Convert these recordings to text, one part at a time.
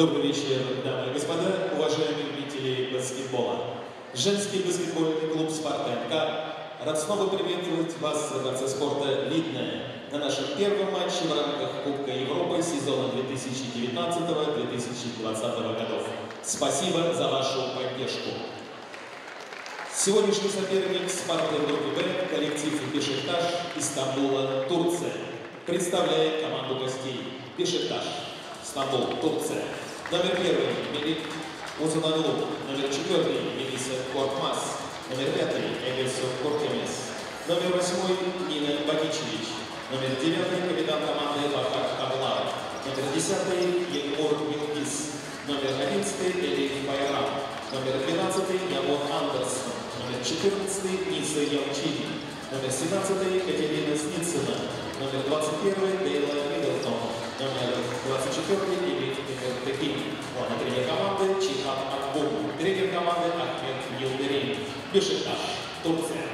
Добрый вечер, дамы и господа, уважаемые любители баскетбола. Женский баскетбольный клуб «Спартак» рад снова приветствовать вас во Дворце спорта «Видное» на нашем первом матче в рамках Кубка Европы сезона 2019-2020 годов. Спасибо за вашу поддержку. Сегодняшний соперник «Спартак» в группе «Б» коллектив «Бешикташ» из Стамбула, Турция. Представляет команду гостей «Бешикташ», Стамбул, Турция. Номер 1 Мелик Узунаглу, номер 4 Мелиса Коркмаз, номер 5 Эгельсо Коркемес, номер 8 Нина Бакичевич, номер 9 капитан команды Бахар Каблар, номер 10 Егор Милкис, номер 11 Элиф Байрам, номер 12 Явор Андерсон, номер 14 Ниса Ямчини, номер 17 Катерина Сницына, номер 21 Дейла Миддлтон, номер 24 Игорь Пекин. Главный тренер команды Чихат Акбум. Тренер команды Ахмед Йылдырин. Бешикташ, Турция.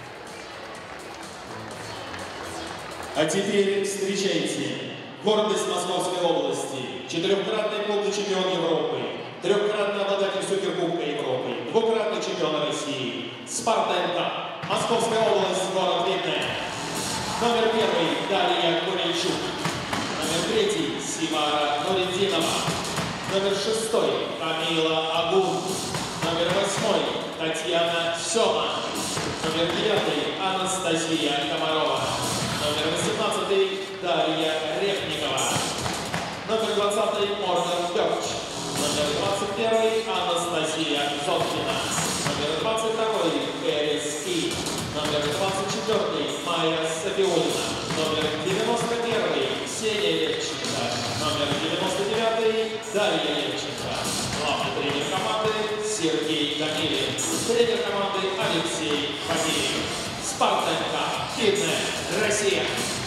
А теперь встречайте гордость Московской области, четырехкратный клубный чемпион Европы, трехкратный обладатель Суперкубка Европы, двукратный чемпион России, «Спартак», Московская область, город Видное. Номер 1 Дарья Курильчук. Номер 3 Симара Нуридинова. Номер 6 Камила Агун. Номер 8 Татьяна Сёма. Номер 9 Анастасия Комарова. Номер 18 Дарья Репникова. Номер 20 Морган Бёрч. Номер 21 Анастасия Зоткина. Номер 22 Эрис Ки. Номер 24 Майя Сафиулина. Номер 91 Ксения Левченко. Номер 99 Дарья Левченко. Главный тренер команды Сергей Данилин. Тренер команды Алексей Фамилин. «Спартак», Видное, Россия.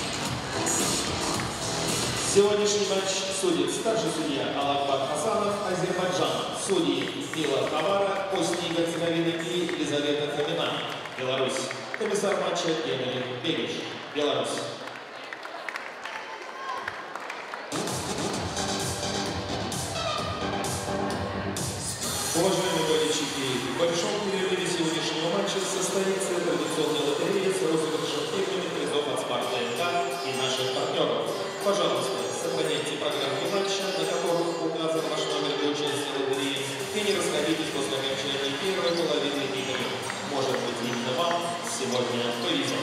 Сегодняшний матч судит старший судья Алакбар Хасанов, Азербайджан. Судьи Мила Хавара, Босния и Герцеговина и Елизавета Фомина, Беларусь. Комиссар матча Генрих Бегиш, Беларусь. Уважаемые болельщики, в большом перерыве сегодняшнего матча состоится традиционная лотерея с розыгрышем фирменных призов от «Спартак» и наших партнеров. Пожалуйста, сохраняйте программу матча, на которых указан ваш номер для участия в лотерее, и не расходитесь после окончания первой половины игры. Может быть, именно вам сегодня повезет.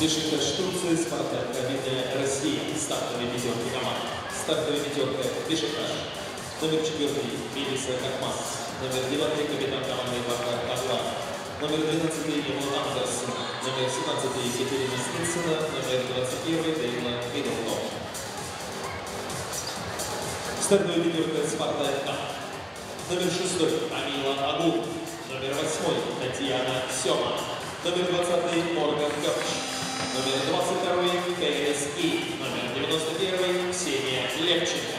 Бешикташ Турция, Спартак Академия Россия. Стартовые пятерки команд. Стартовая пятерка Бешикташ. Номер 4 Мелиса Какмас. Номер 9 капитан команды Бакар Аглар. Номер 12 Эмил Андерсон. Номер 17 Екатерина Сницына. Номер 21 Дейла Миддлтон. Стартовая пятерка Спартак А. Номер 6 Амила Агу. Номер 8 Татьяна Сема. Номер 20 Морган Герч. Номер 22 КСИ. Номер 91 Ксения Левченко.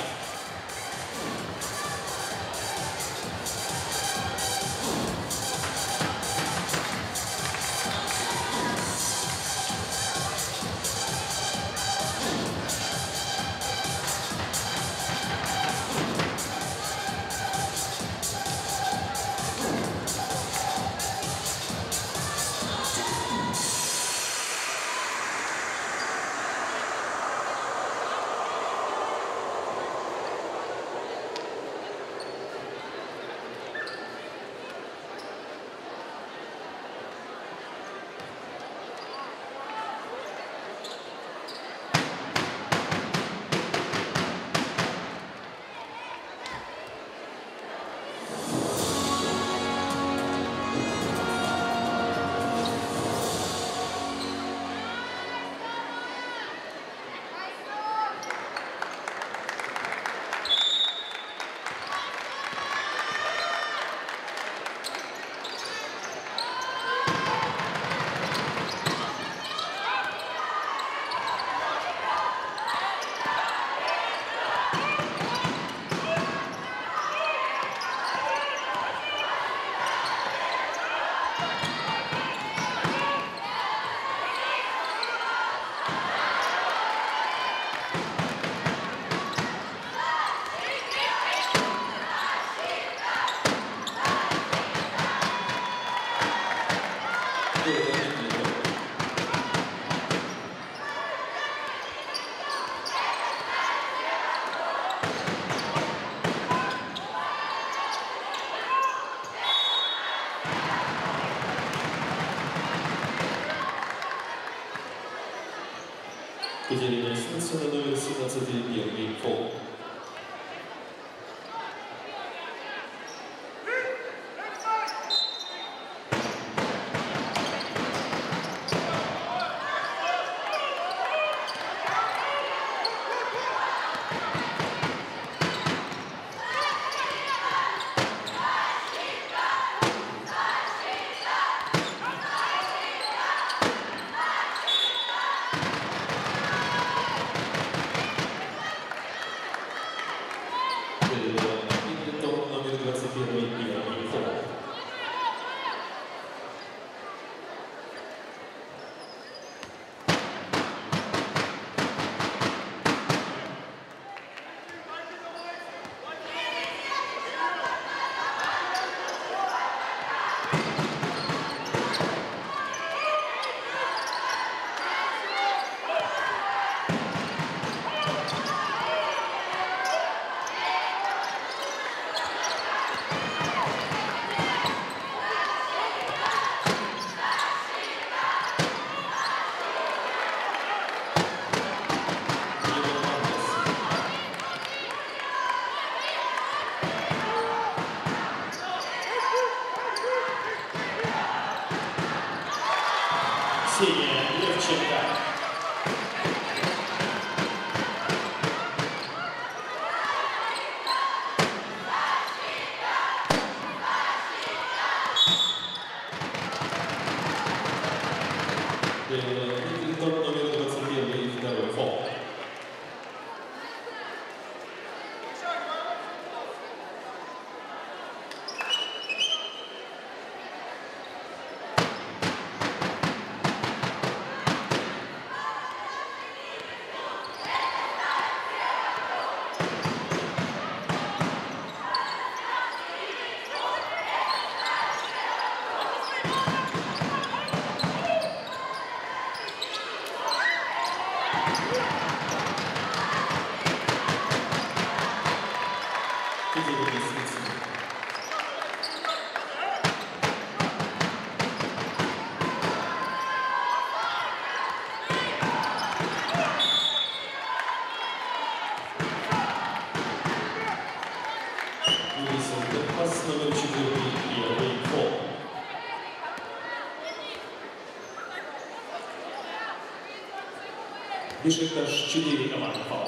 Екатерина Сницына, номер 17 первый фол. Бешикташ 4 команды фаула.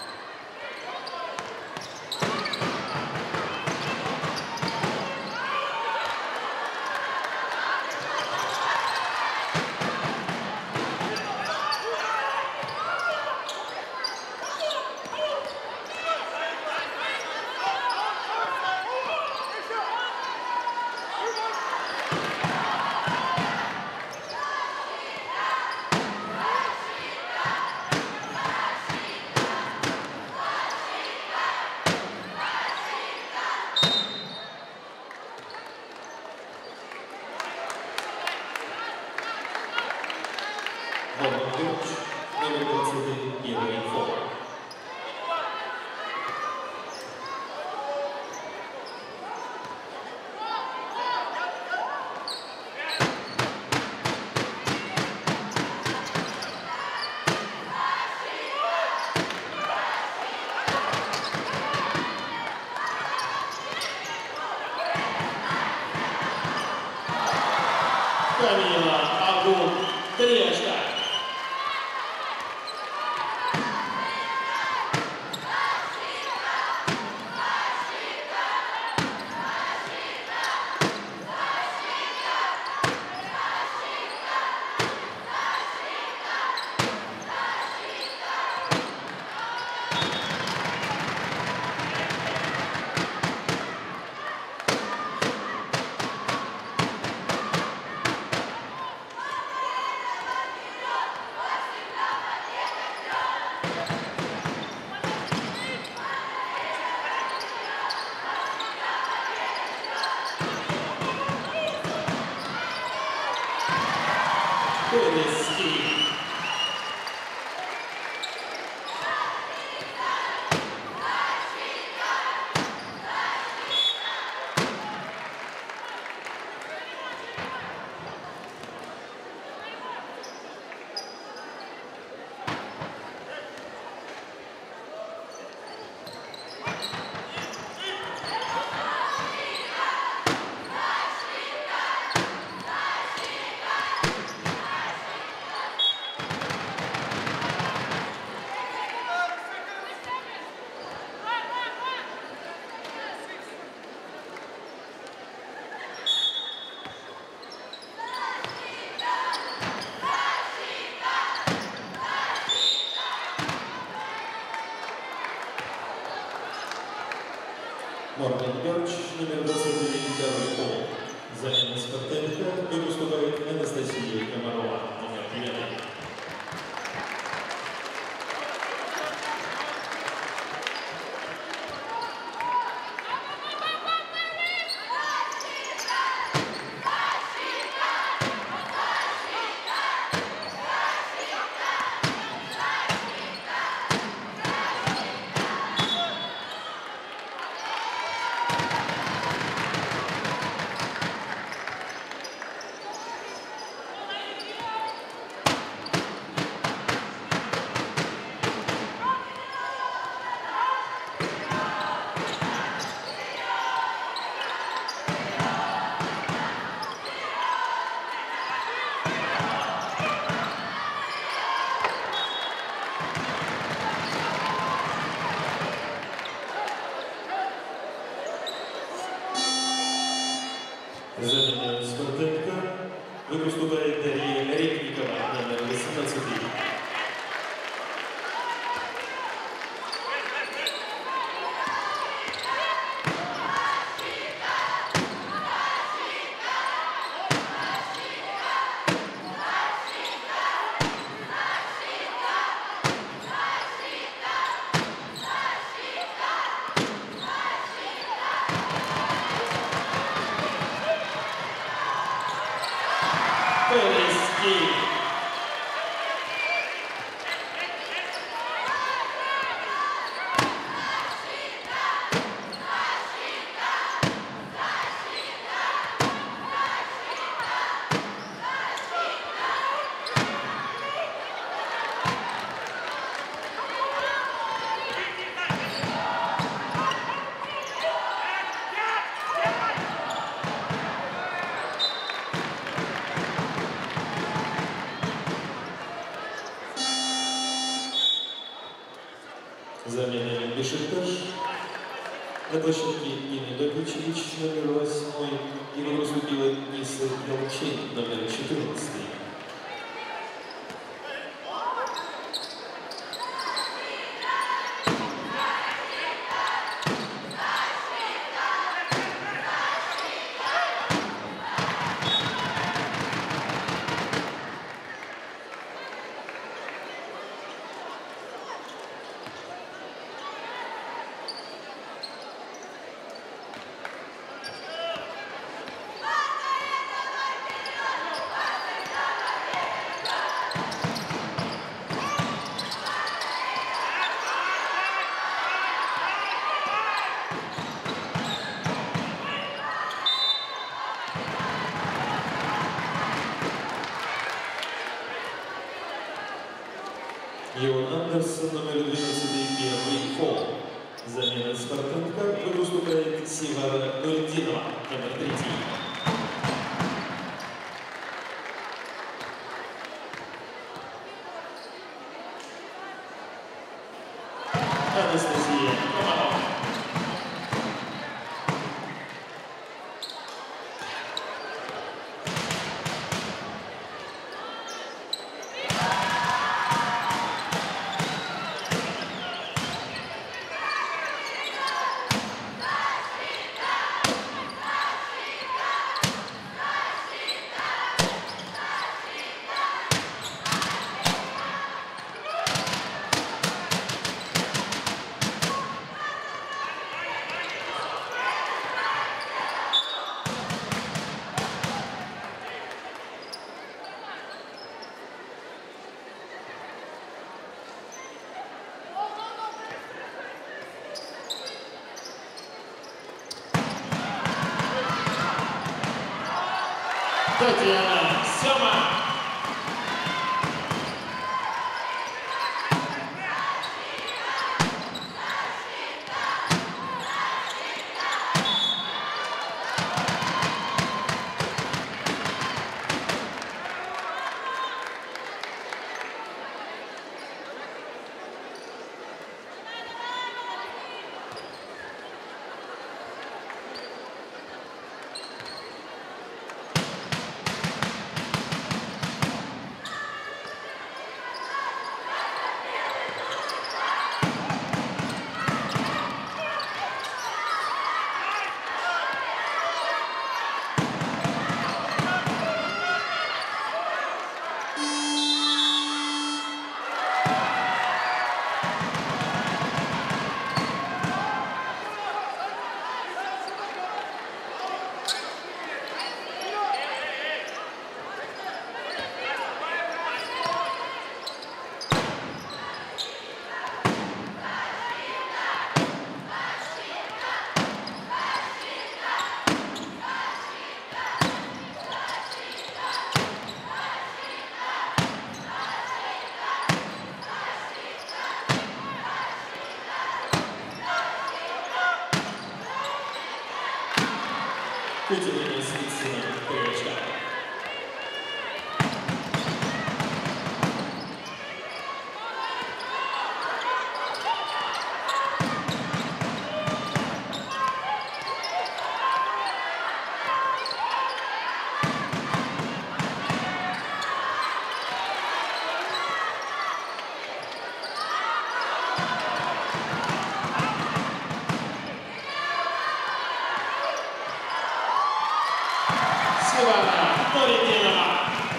Камила Агун Трешка. Морган Герч, номер 22 пол. Замена Спартенко и выступает Анастасия Комарова, номер 9. Замена Спартенко выступает Дарья Репникова, номер 18. Замена Бешикташ. На площадке Инна Докучевич, номер 8, и выступила Ниса Елчин, номер 14. Йоан Андерсон, номер 12, первый фол. Замена спартанка выступает Сивара Нуридинова, номер 3. Анастасия Романова. Татьяна Сема. Выделение Свицина Павловича. Сивара Нуридинова.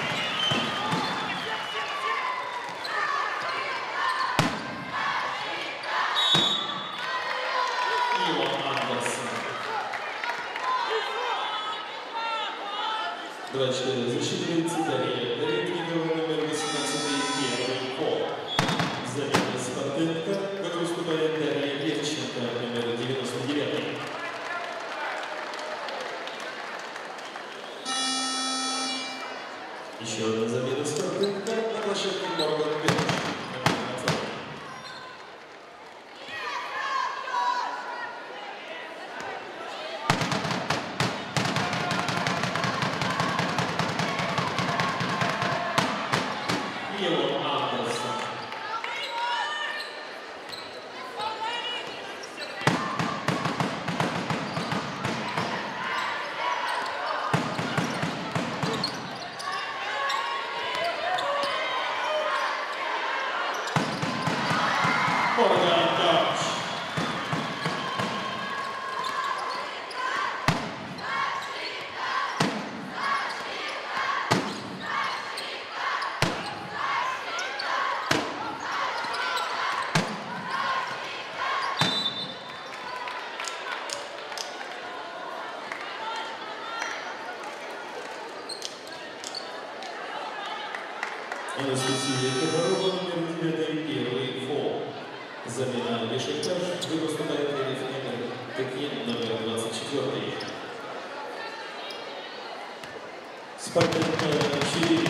Йоан Андерсон. 24 засчитывается Дарья Литвинова, номер 18, первый фол. Замена спартанка, как выступает Дарья Левченко, номер 99. Еще одна замена спартанка на площадке Морган Петрович. Morgan Dodge. Анастасия Топорова, номер 9, первый фол. Замена Бешикташ, выступает тренер Текин, номер 24. Спартак 4.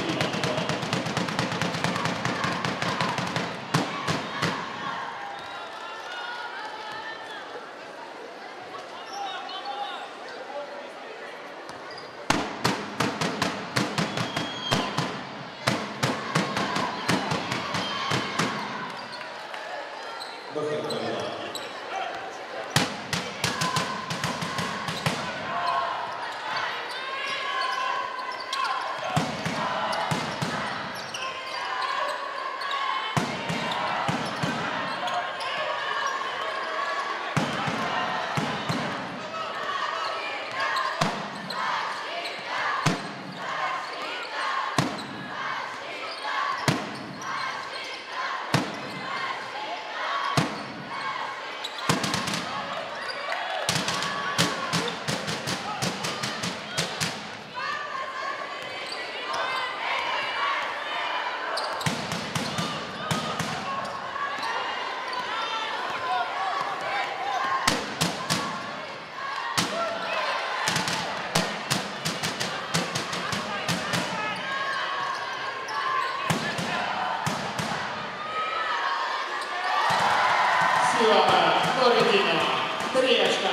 Бородина, 3 очка.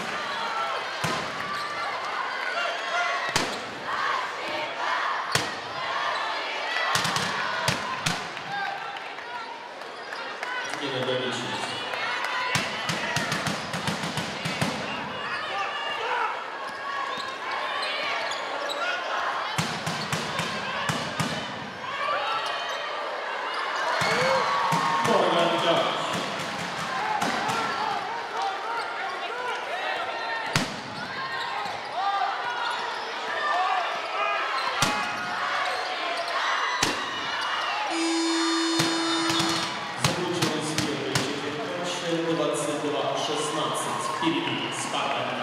Нина Домичниц. Morgan Dodge. Впереди Спартака.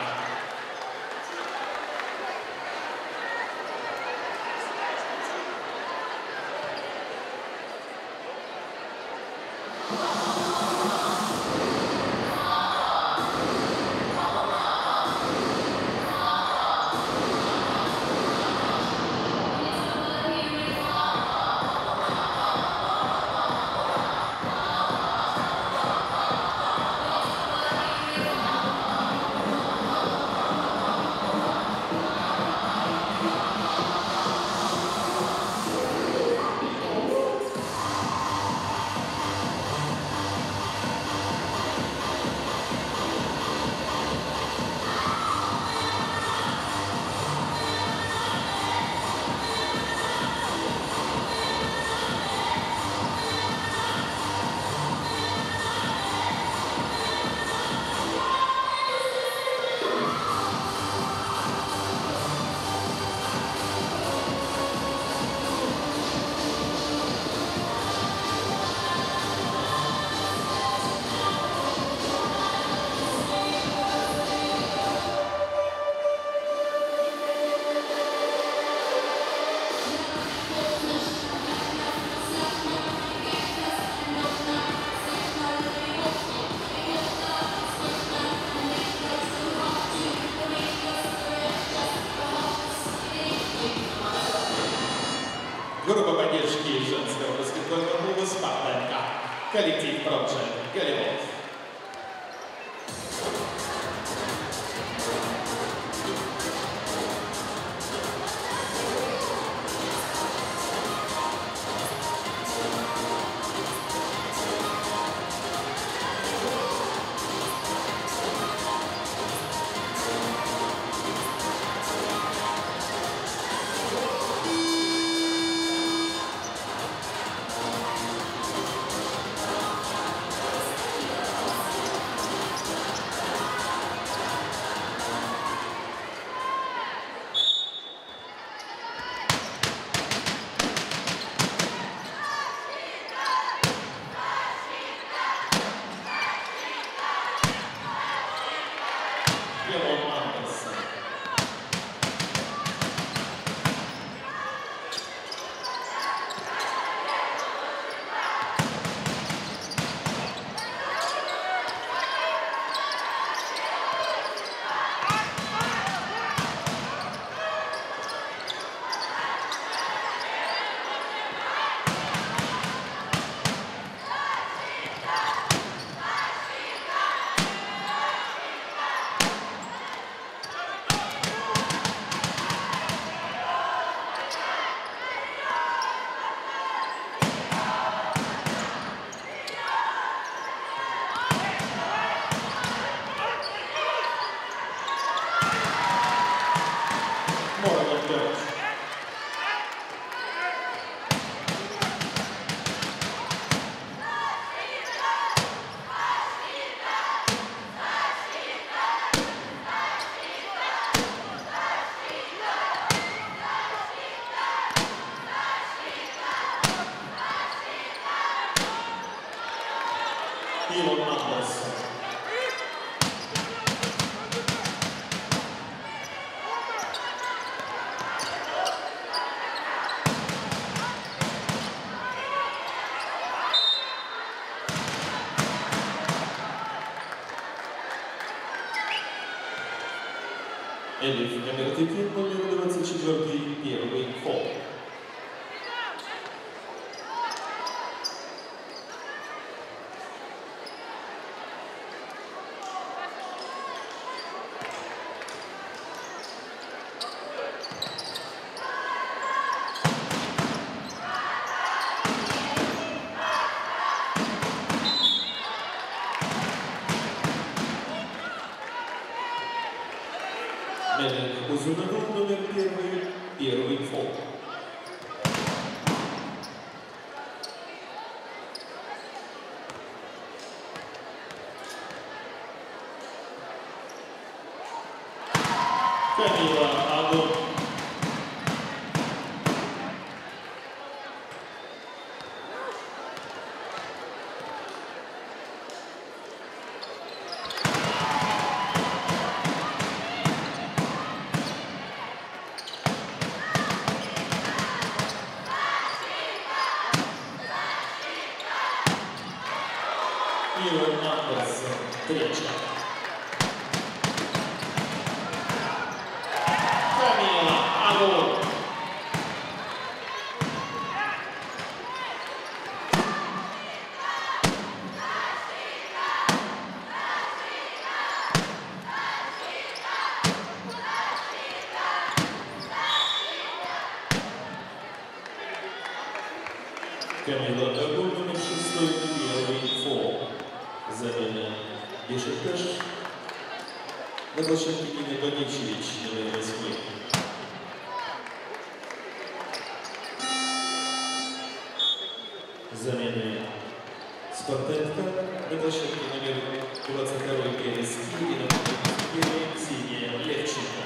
Группа поддержки женского баскетбольного клуба «Спартака». Коллектив Project Голливуд. Илон Андерсон. Илон Андерсон. Элиф Эмертикин, номер 24, первый фол. Мелик Узунагов, номер первый фол. Камила Агон. Илон Андерсон, третья. Камила Агон. Камила Агон, номер 6, первый фол. Замена Бешикташ. На площадке Нина Боничевич, номер 8. Замена Спартенко. На площадке номер 22 Перески и на площадке Ксения Левченко.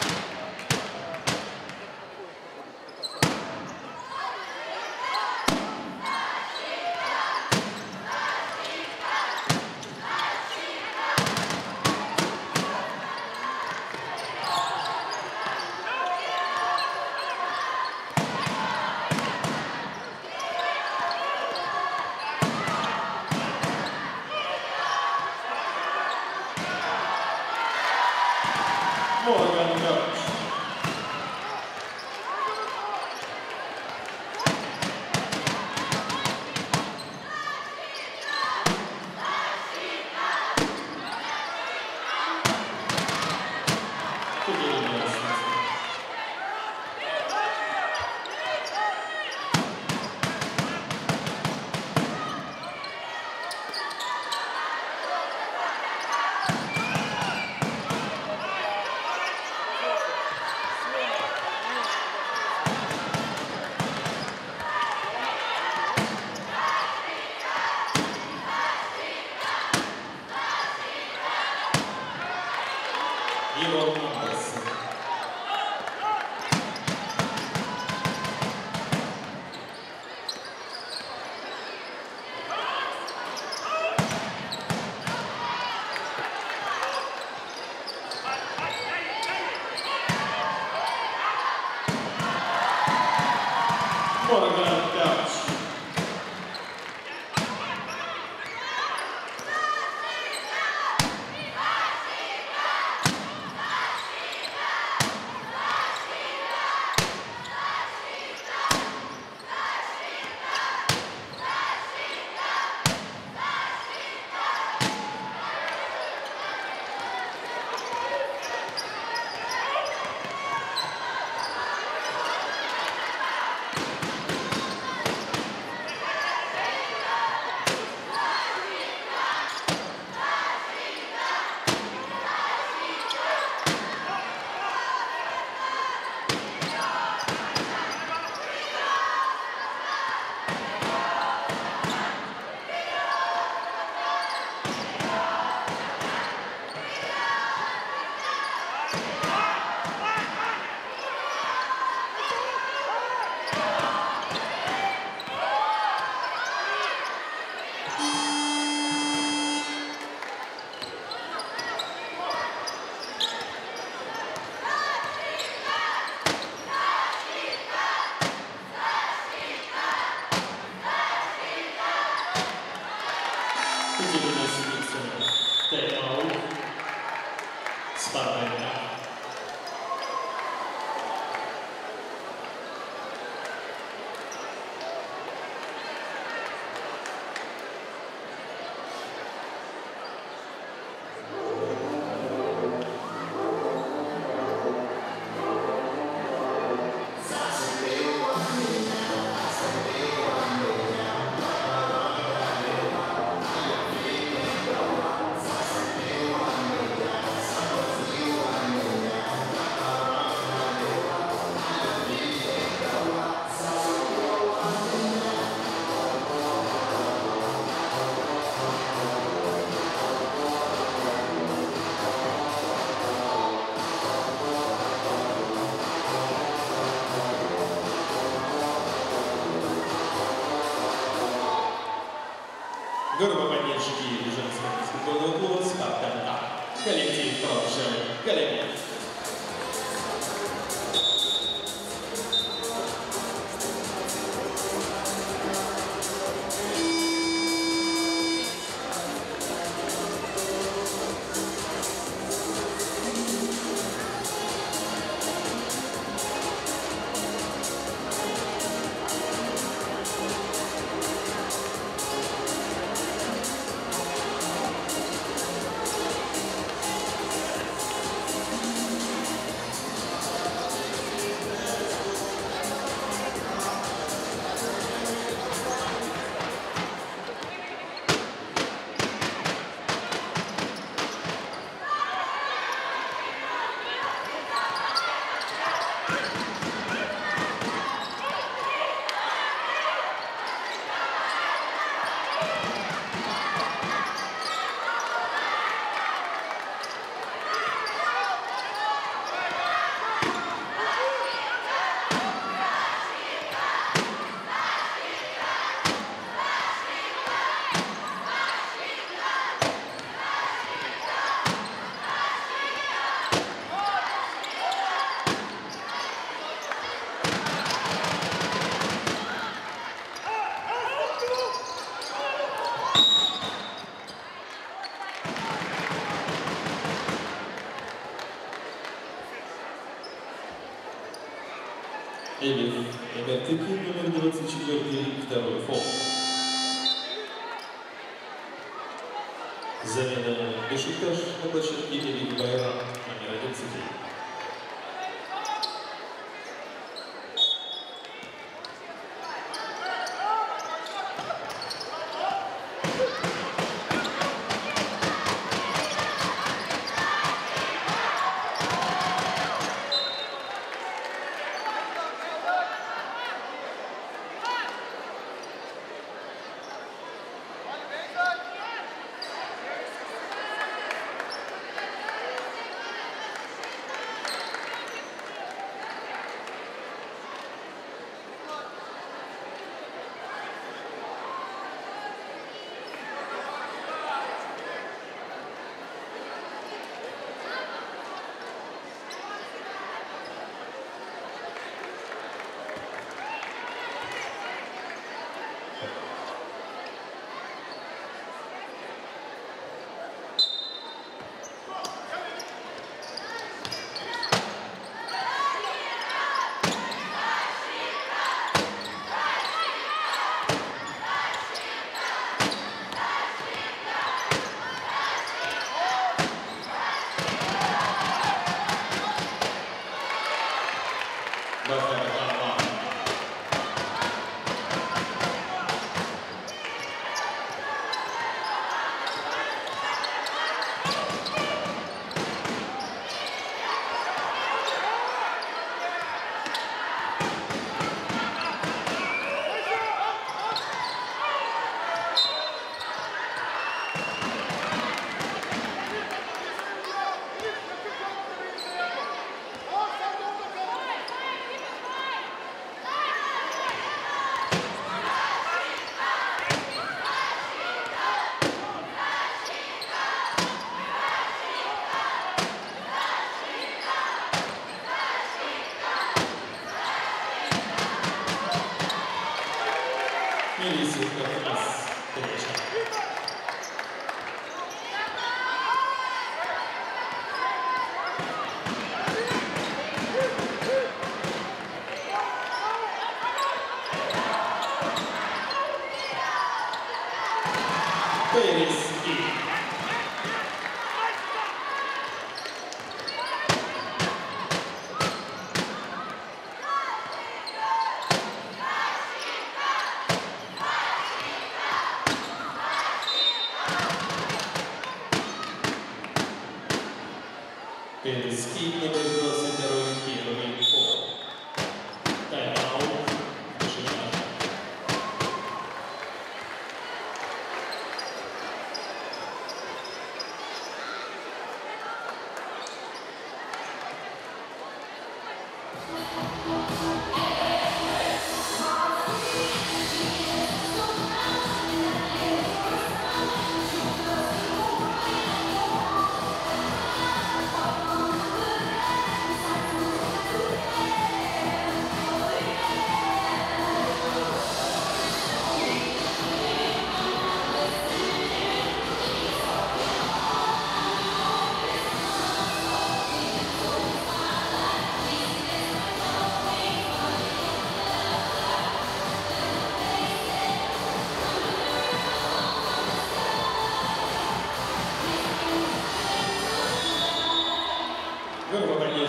Морган Герч. Илон Андерсон. коллектив Промышел Галимов. Эмертеки номер 24, второй фол. Замена Бешикташ на площадке Элик Байрам, номер 11. Перский номер 22, первый фол. Тайм-аут. Бешикташ.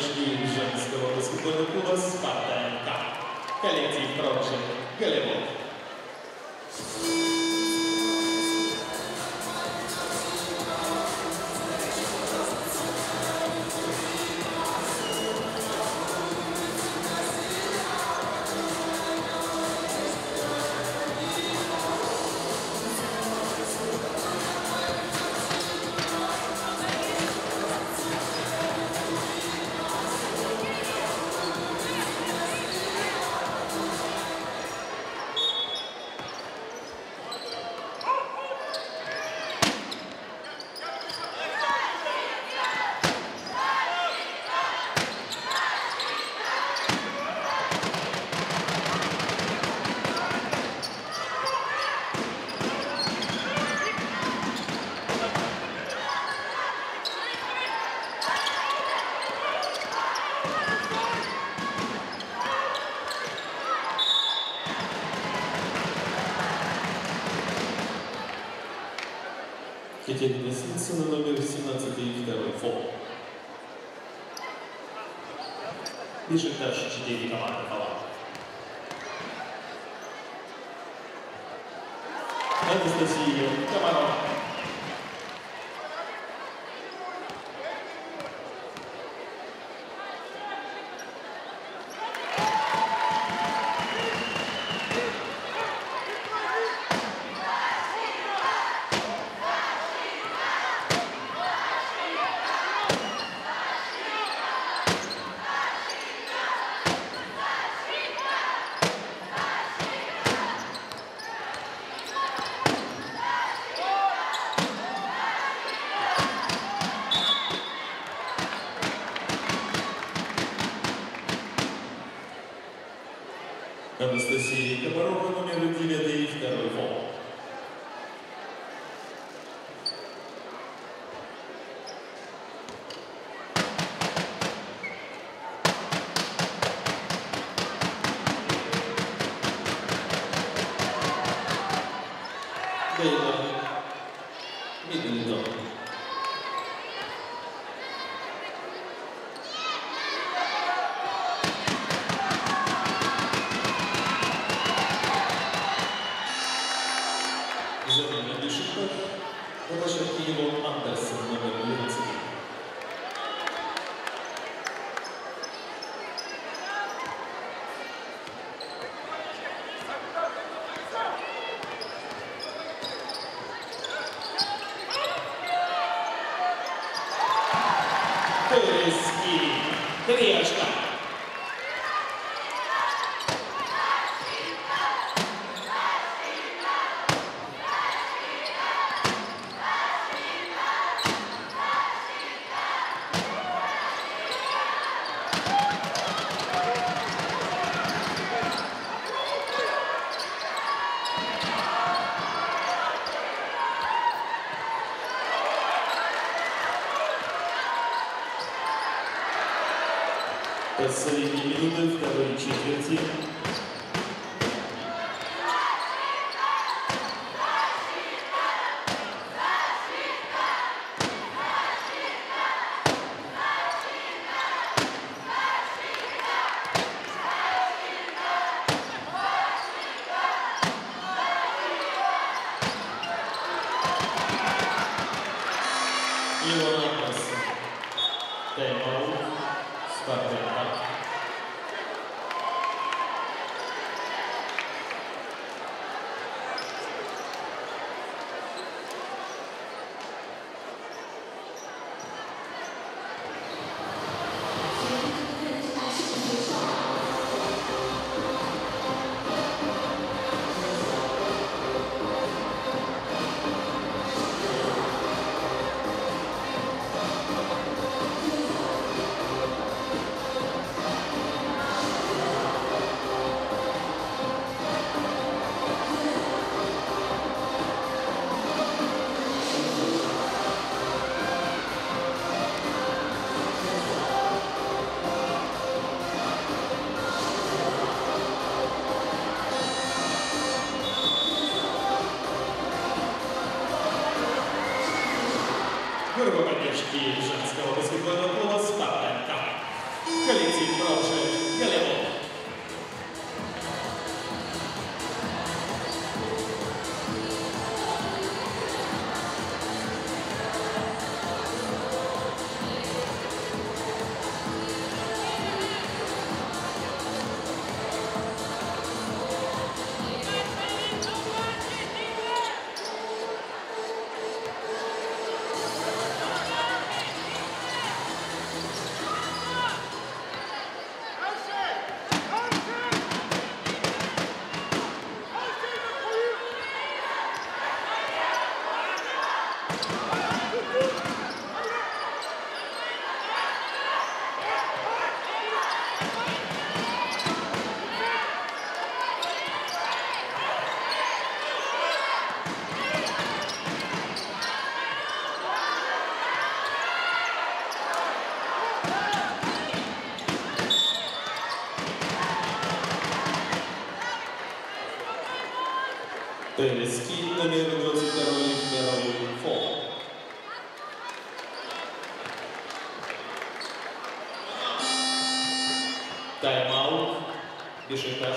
очки женского баскетбольного клуба «Спартак». Коллектив «Проджект Голливуд». Екатерина Синцина, номер 17 и 2 фол. Бешикташ 4 команды фола. Анастасия Комарова. Анастасия Комарова, номер 9 и 2 фол. Дейла Миддлтон. Замена Бешикташ. На площадке его Андерсон, номер 12. Перески. 3 очка. Последние минуты второй четверти. Его Андерсон. Тайм-аут. Спартак. Группа поддержки женского баскетбольного клуба «Спартак». Коллектив продолжает Голливуд. Тенниский номер 22, второй фол. Тайм-аут. Бешикташ.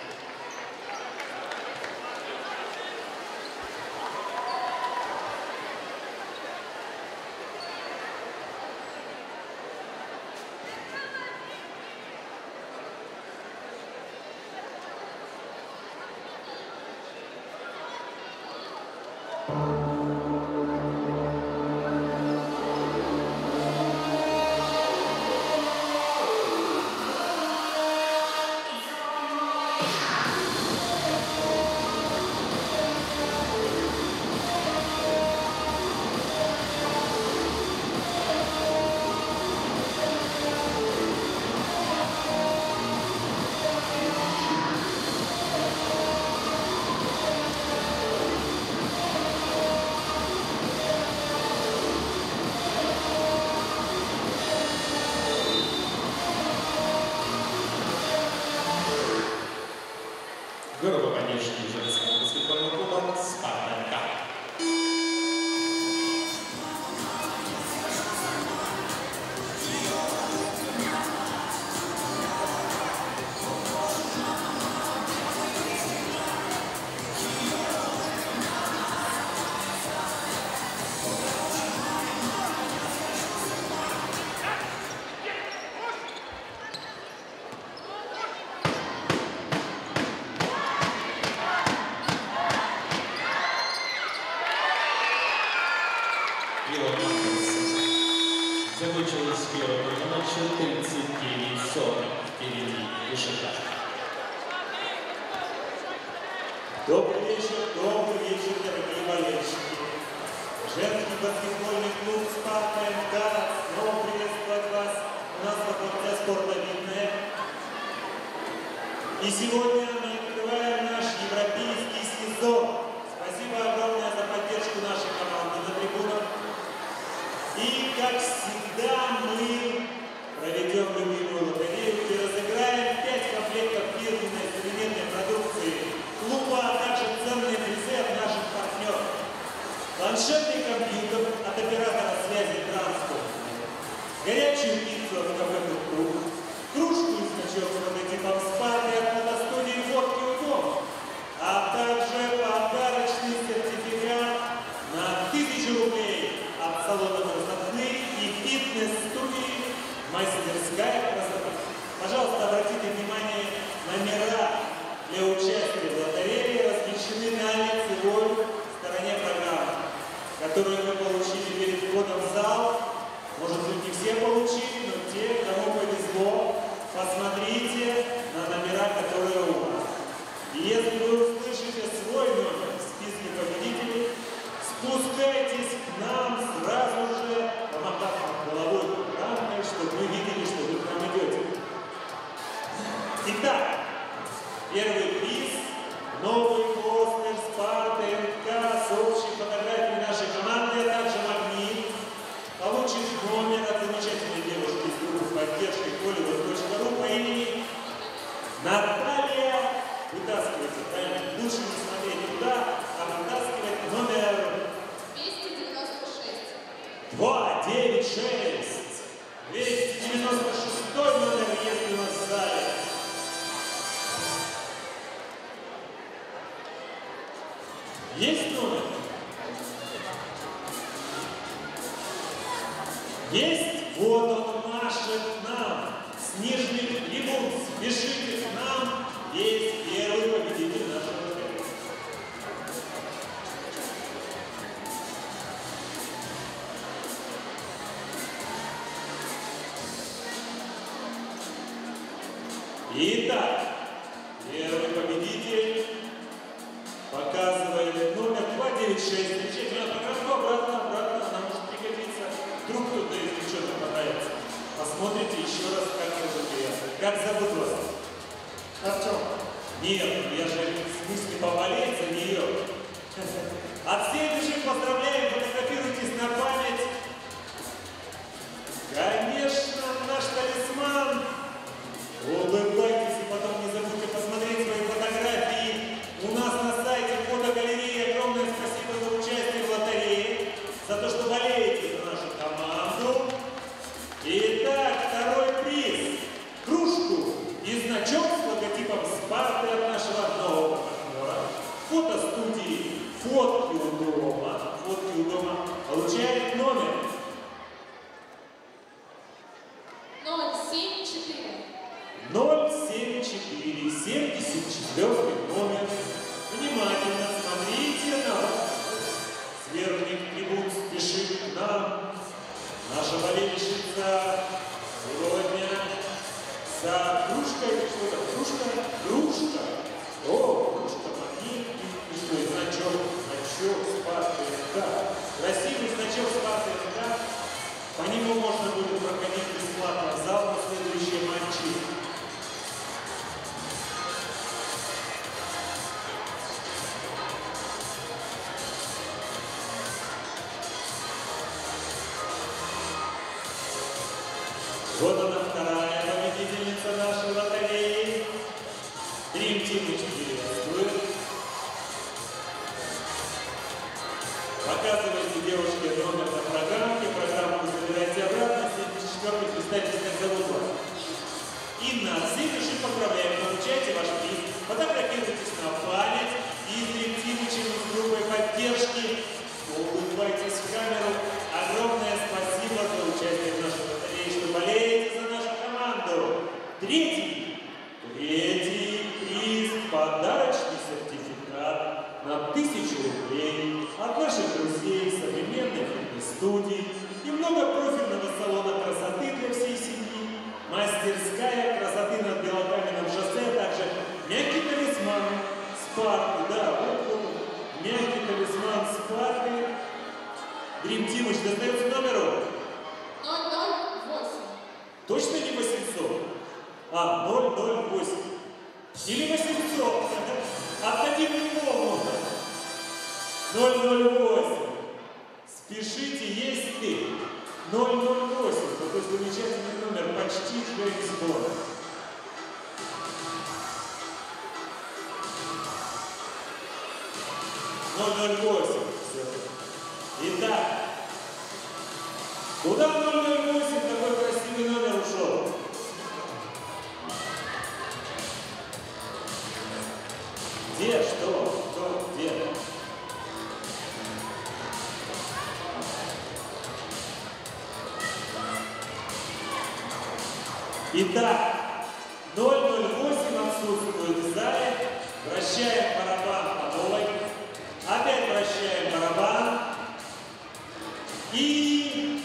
Городоводящий женского баскетбольного клуба «Спартак». Закончилась первая матча 39-40. Впереди Бешикташ. Добрый вечер, дорогие болельщики. Женский баскетбольный клуб «Спартак» снова приветствует вас у нас во дворце спорта «Видное». И сегодня мы открываем наш европейский сезон. Спасибо огромное за поддержку нашей команды на трибунах. И, как всегда, мы проведем любимую лотерею, где разыграем 5 комплектов фирменной современной продукции клуба, а также ценные призы от наших партнеров. Планшетный компьютер от оператора связи «Транспорт», горячую пиццу от кафе «Круг», кружку и значок с логотипом «Спарты» от фотостудии «Водки у дома», а также подарочный сертификат на 1000 рублей от салона красоты и фитнес-студии «Мастерская красоты». Пожалуйста, обратите внимание, номера для участия в лотерее размещены на лицевой стороне программы, которую мы получили перед входом в зал. Может быть, не все получили, но те, кому повезло, посмотрите на номера, которые у вас. И если вы услышите свой номер в списке победителей, спускайтесь к нам сразу же, помахав головой рамкой, чтобы мы видели, что вы к нам идете. Итак, первый приз – новый постер «Спарта» МК с общей фотографией нашей команды, а также магнит. Получит номер от замечательной девушки из группы поддержки Hollywood.ru по имени Наталья. Вытаскивайте, правильно? Лучше не смотреть туда, а вытаскивать номер 296. 296. 296 номер есть у нас в зале. Есть номер? Есть? Вот он машет нам с нижних трибун. Спешите к нам. Есть первый победитель нашего лотереи. Итак, первый победитель показывает номер 296. Встречайте на программу обратно, она может пригодиться. Вдруг кто-то из девчонок понравится. Посмотрите еще раз, как это приятно. Как зовут вас? Артем. Нет, я же в смысле поболеть за нее. От всех души поздравляем, фотографируйтесь на память. Конечно, наш талисман. Улыбайтесь и потом не забудьте посмотреть свои фотографии. У нас на сайте фотогалереи. Огромное спасибо за участие в лотерее, за то, что болеете за нашу команду. Итак, второй приз. Кружку и значок с логотипом Спарты от нашего нового партнера. Фотостудии «Фотки у дома». «Фотки у дома» получает номер 074. 074, 74 номер. Внимательно смотрите на вас. С верхних трибун спешит к нам наша болельщица сегодня за кружкой. Что это? Кружка? Кружка. О, кружка, магнитный. И что, и значок? Значок Спарты ФК. Красивый значок Спарты ФК. По нему можно будет проходить бесплатно в зал на следующие матчи. Вот она, вторая победительница нашей лотереи. Дрим Тимыч приветствует. Показывайте девушке номер на программке. Программку забирайте обратно. 74-й, представьте, как зовут вас. Инна, от всей души поздравляем. Получайте ваш приз. Фотографируйтесь на память. И с Дрим Тимычем с группой поддержки. Улыбайтесь в камеру. Огромное спасибо за участие в нашей лотерее, что болеете за нашу команду. Третий приз – подарочный сертификат на 1000 рублей от наших друзей, современной фитнес-студии и многопрофильного салона красоты для всей семьи, мастерская красоты над Белокаменным шоссе, а также мягкий талисман Спарты. Да, вот он, мягкий талисман Спарты. Дрим Тимыч достается номеру 008. Точно не 800? А, 008. Или 800. Отдадим ему. 008. Спешите, есть ли 008. Такой замечательный номер, почти Джеймс Бонд. Итак, куда 008 такой красивый номер ушел? Где? Что? Где? Итак, 008 отсутствует в зале. Вращаем барабан по новой. Опять вращаем барабан. И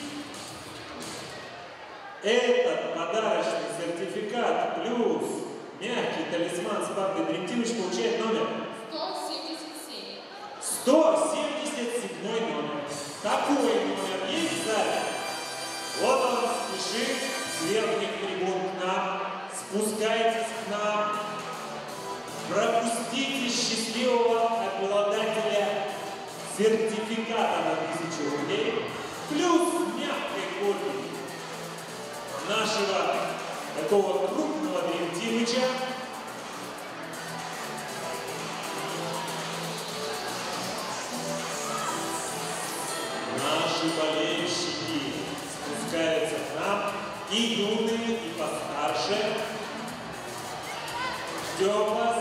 этот подарочный сертификат плюс мягкий талисман Спарты Дрим Тимыч получает номер 177. 177 номер. Такой номер есть в зале? Вот он спешит с верхних трибун к нам. Спускайтесь к нам. Пропустите счастливого обладателя сертификата на 1000 рублей плюс мягкой копии нашего такого крупного Дрим Тимыча. Наши болельщики спускаются к нам. и юные, и постарше. Ждем вас.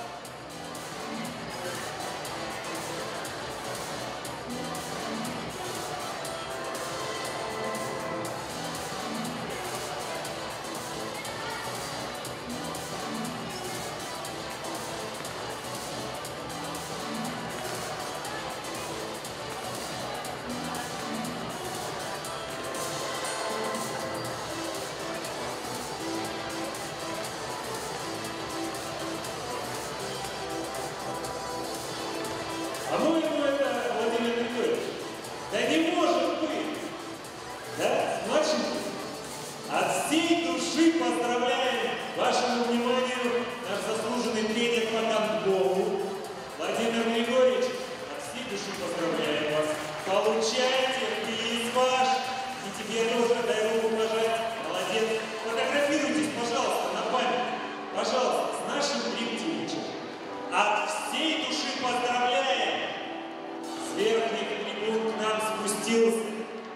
А ну ему это, Владимир Григорьевич, да не может быть, да, младшенький? От всей души поздравляем вашему вниманию наш заслуженный тренер по гандболу Владимир Григорьевич. От всей души поздравляем вас. Получайте приз ваш, и тебе тоже дай руку пожать. Молодец. Фотографируйтесь, пожалуйста, на память. Пожалуйста, с нашим Римтевичем. От всей души поздравляем! С верхних трибун к нам спустился.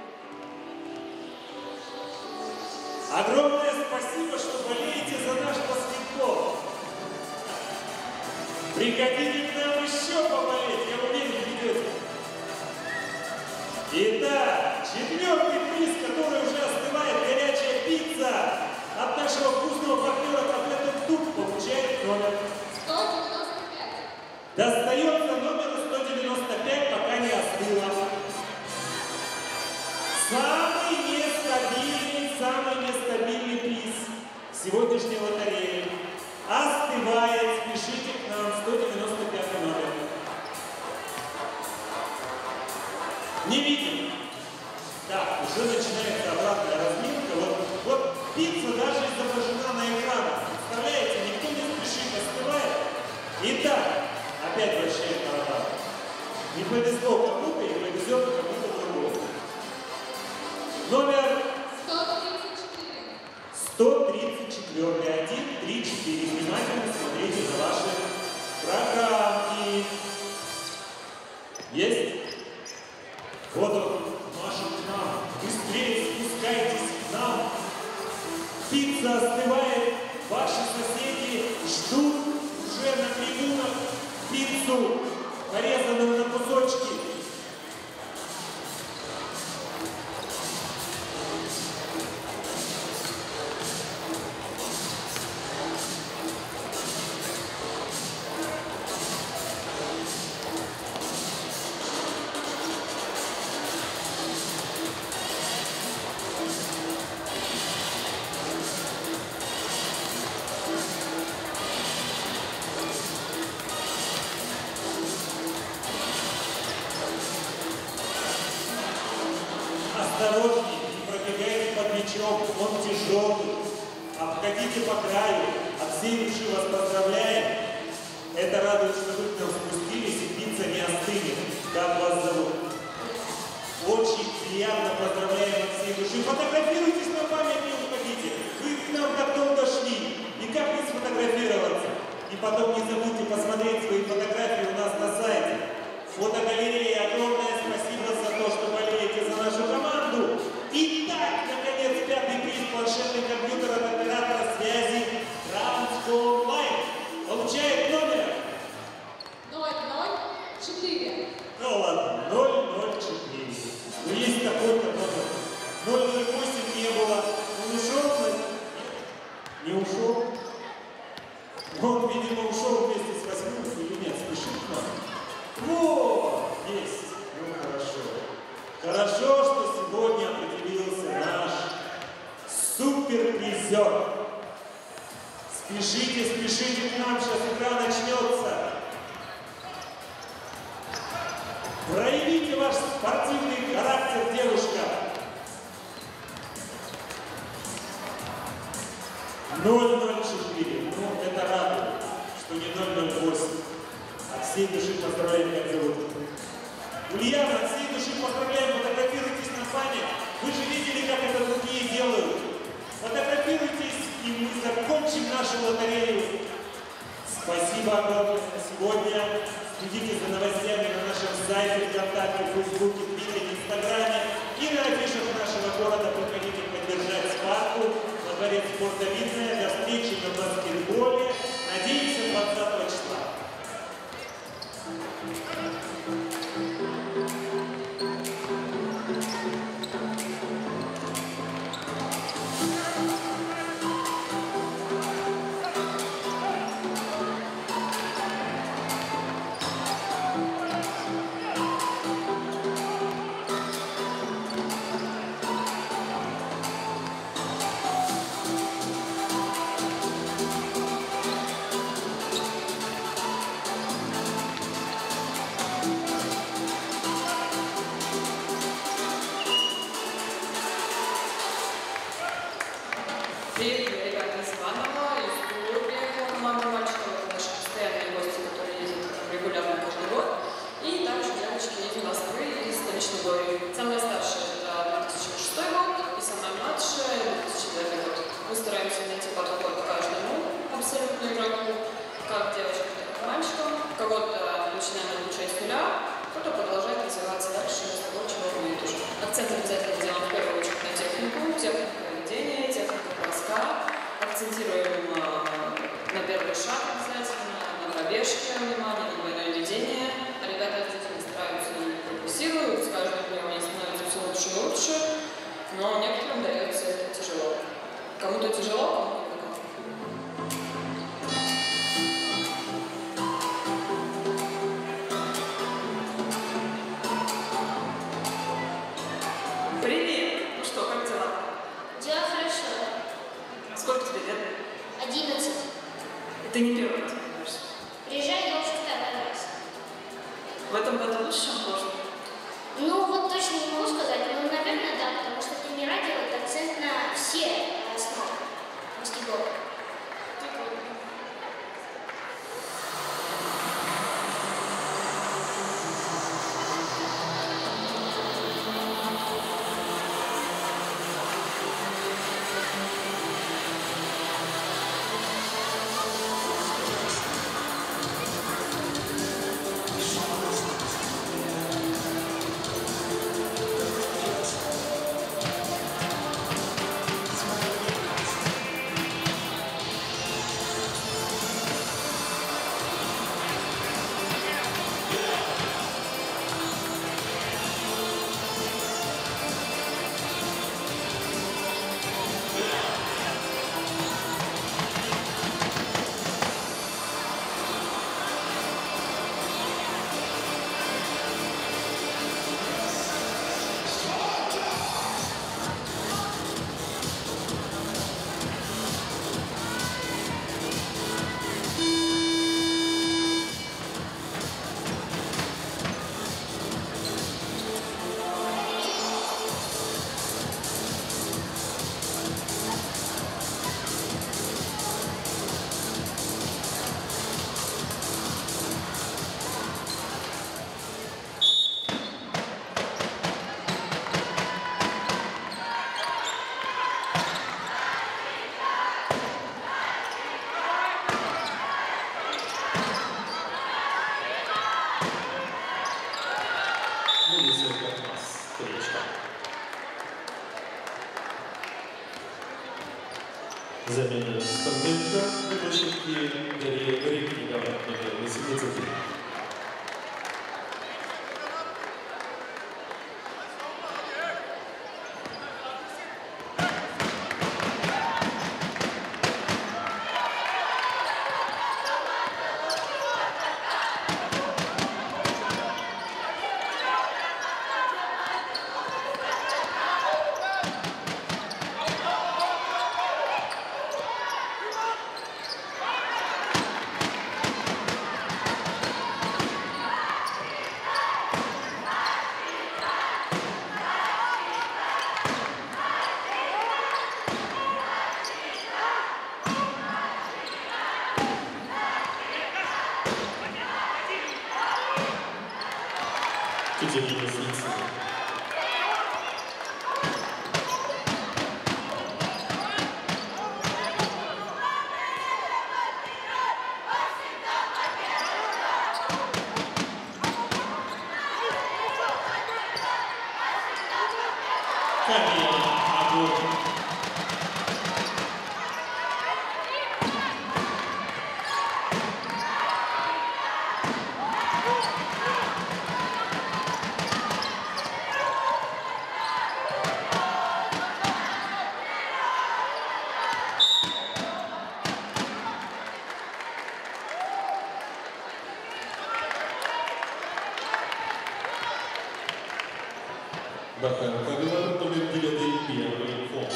Огромное спасибо, что болеете за наш баскетбол. Приходите к нам еще поболеть, я уверен, придете. Итак, четвертый приз, который уже остывает, горячая пицца от нашего вкусного партнера Котлетов Тук, получает номер 195. Достается номеру 195, пока не остыло. Самый нестабильный приз сегодняшней лотереи. Остывает, спешите к нам, 195 номер. Не видим. Так, уже начинается обратная разминка. Вот пицца даже изображена на экранах. Представляете, никто не спешит, остывает. Итак, опять большая барабан. Не повезло кому-то и повезет кому-то другому. Номер 134. 1, 3, 4. Внимательно смотрите на ваши программки. Есть? Вот он, машет к нам. Быстрее спускайтесь к нам. Пицца остывает. Ваши соседи ждут уже на трибунах пиццу, порезанную на кусочки. Осторожней, не пробегайте под мячом, он тяжелый. Обходите по краю, от всей души вас поздравляем. Это радует, что вы к нам спустились, и пицца не остынет. Как вас зовут? Очень приятно, поздравляем от всей души. Фотографируйтесь на память, не уходите. Вы к нам так долго шли. Никак не сфотографироваться. И потом не забудьте посмотреть свои фотографии у нас на сайте. Фотогалерея, огромное спасибо за то, что болеете за нашу команду. Итак, наконец, пятый приз, планшетный компьютер от оператора связи Транском Онлайн. Получает номер 004. Ну ладно, 004. Ну есть такой-то номер. 008 не было. Он ушел? Не ушел? Он, видимо, ушел вместе с 8 или нет, спешит к нам. Вот, есть. Ну, хорошо. Хорошо, что сегодня определился наш суперпризер. Спешите, спешите к нам, сейчас игра начнется. Проявите ваш спортивный характер, девушка. 004. Ну, это радует, что не 008. От всей души поздравляем, как зовут. Ульяна, от всей души поздравляем, фотографируйтесь на память. Вы же видели, как это другие делают. Фотографируйтесь, и мы закончим нашу лотерею. Спасибо огромное за сегодня. Следите за новостями на нашем сайте, ВКонтакте, Фейсбуке, Твиттере, Инстаграме и на афишах нашего города. Приходите поддержать Спарту. Приехали ребята из Иванова, из Тулы приехала команда мальчиков, это наши постоянные гости, которые ездят регулярно каждый год. И также девочки из Москвы и из столичной Гори. Самая старшая это 2006 год и самая младшая 2009 год. Мы стараемся найти подход каждому абсолютно игроку, как девочкам, так и мальчикам. Кого-то начинаем обучать с нуля, кто-то продолжает развиваться дальше с того, чего умеет уже. Акцент обязательно делаем в первую очередь на технику поведения, технику броска. Акцентируем на первый шаг обязательно, на пробежке внимание, на двойное ведение. А ребята обязательно стараются и прогрессируют, с каждым днем они становятся все лучше и лучше, но некоторым дается это тяжело. Кому-то тяжело, кому-то некому. Привет! Ну что, как дела? Дела хорошо. Сколько тебе лет? 11. И ты не первый раз понимаешься. Приезжаю я уже второй раз. В этом году лучше, чем в прошлом? Ну, вот точно не могу сказать, но, наверное, да, потому что тренера делают акцент на все основы баскетбола. Замена Станденко на площадке Дарья Гребникова, номер 18. Bahkan Fadila pemimpin dari pihak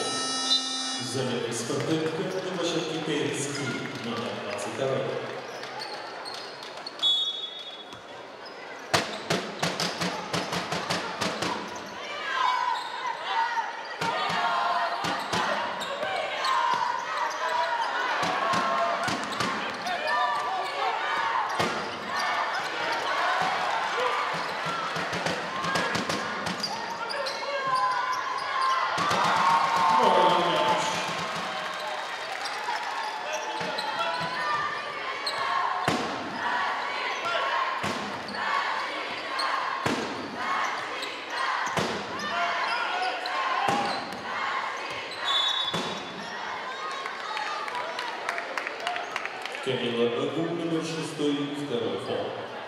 Камила Агун, номер 6, второй фол.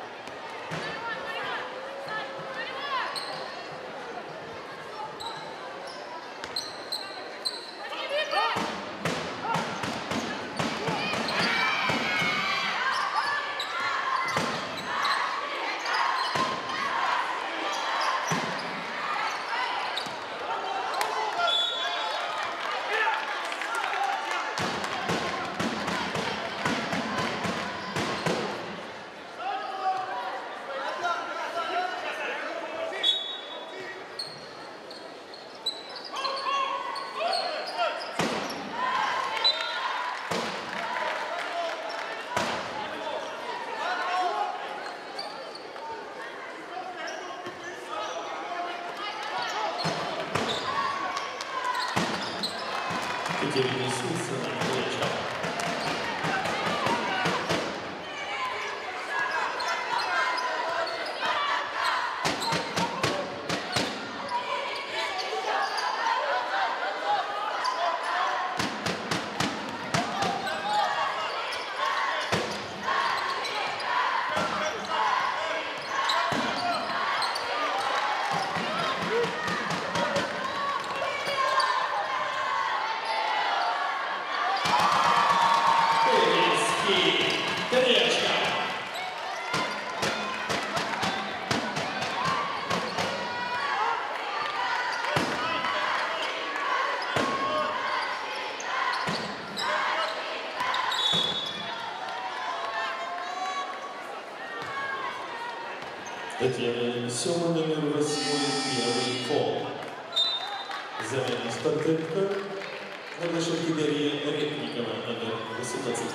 Теперь несутся на плечах. Татьяна Сёма, номер 8, первый фол. Замена стартапка на площадке Дарья Репникова, номер 18.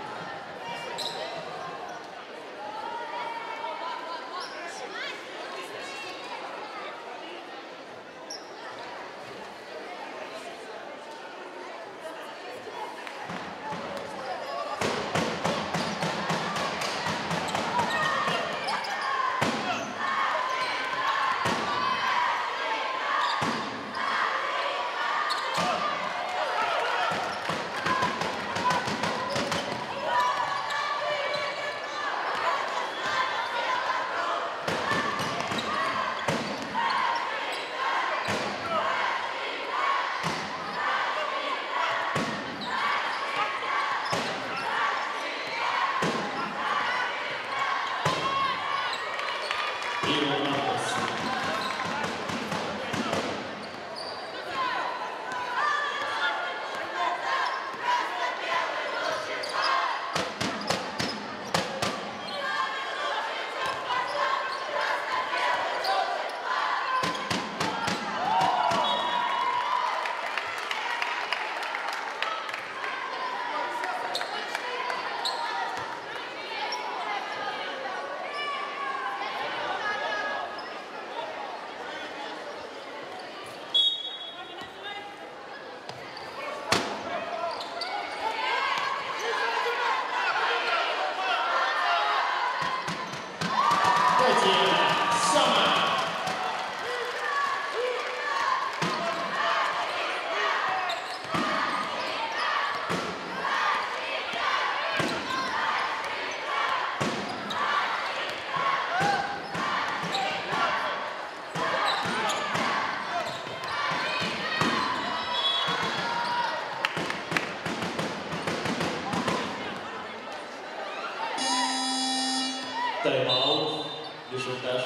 Тайм-аут, Бешикташ.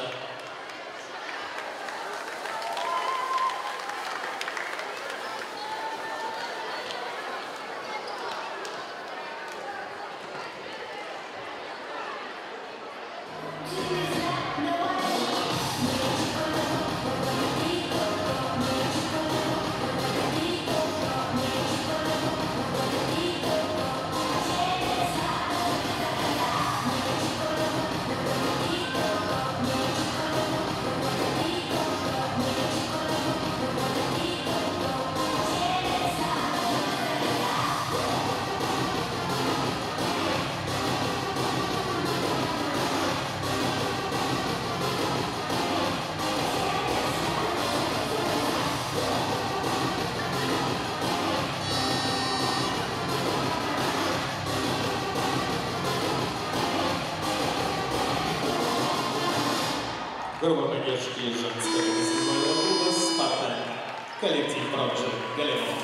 Группа поддержки женского баскетбольного клуба «Спартак». Коллектив Проджект Галимов.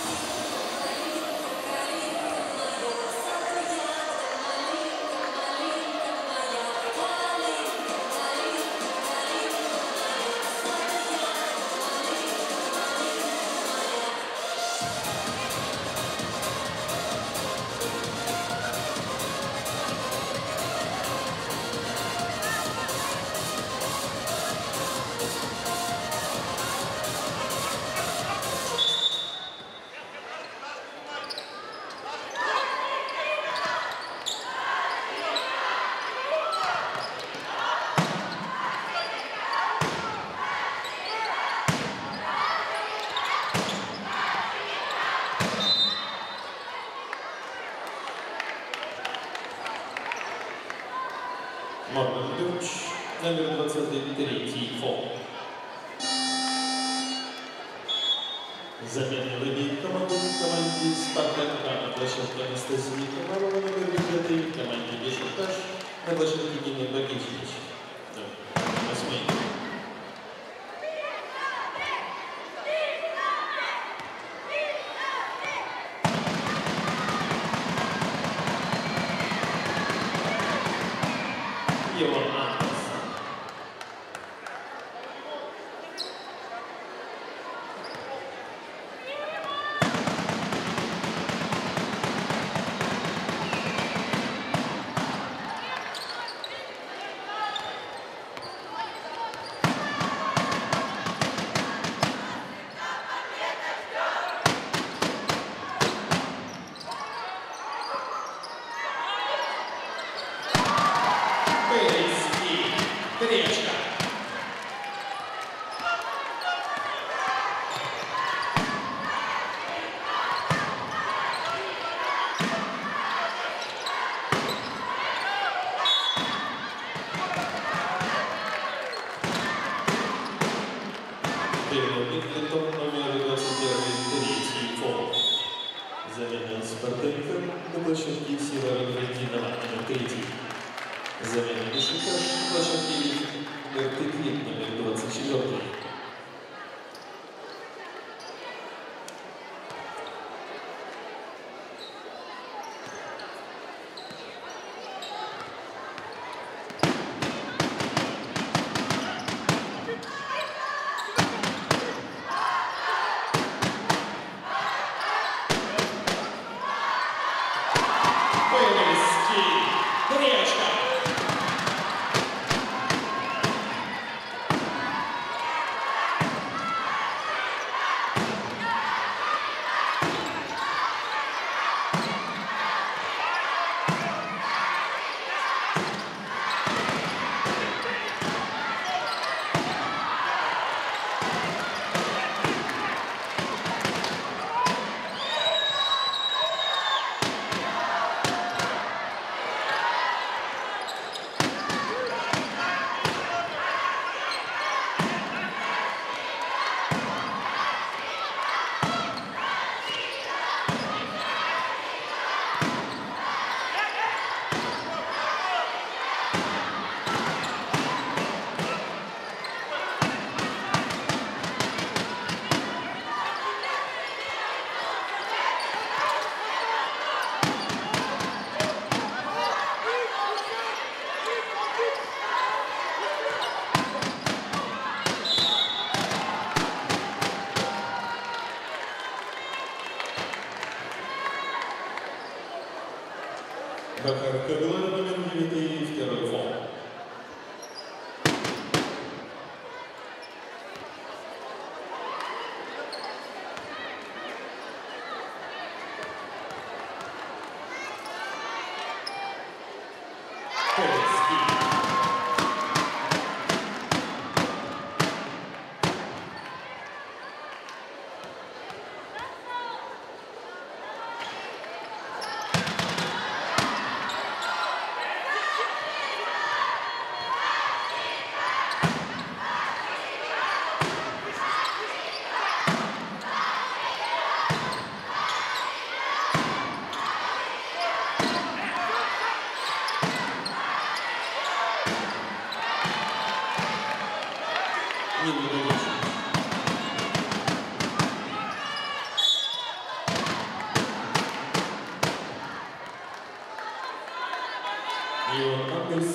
Морган Ключ, номер 23, фол. Замена выйдет команде «Спартак» на площадке Анастасии Комарова, номер 9, команде «Бешикташ» на площадке Нины Багичевич. 8. Номер 21, фол. Замена Спартака на площадке Сила Валентинова, номер 3. Замена Бешикташ на площадке Эртыклик, номер 24. Бахар Кабилан, номер 9, второй фол.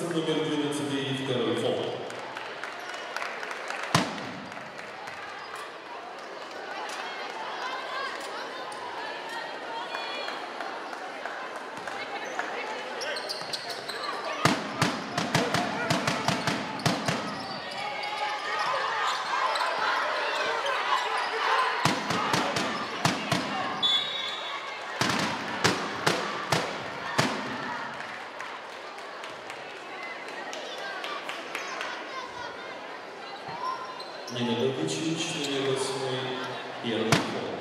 номер 12 и второй фол. Нина Добычевич, номер 8, первый фол.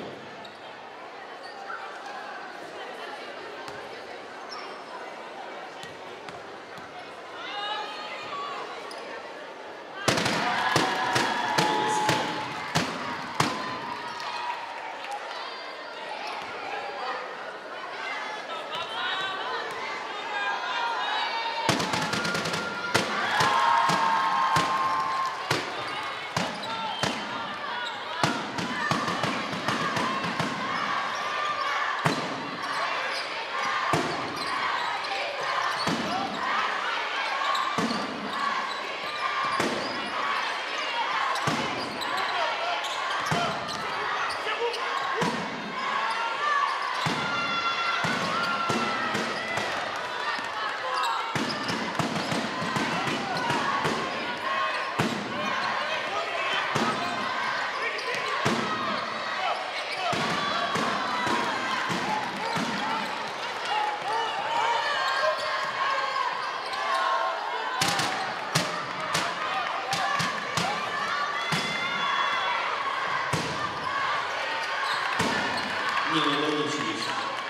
Нина Добычевич.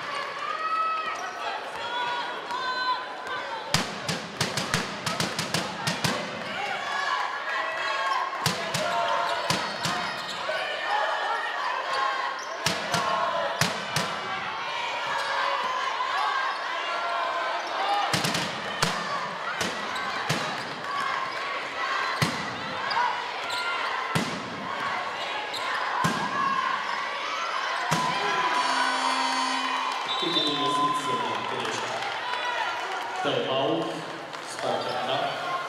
Тайм-аут Спартака.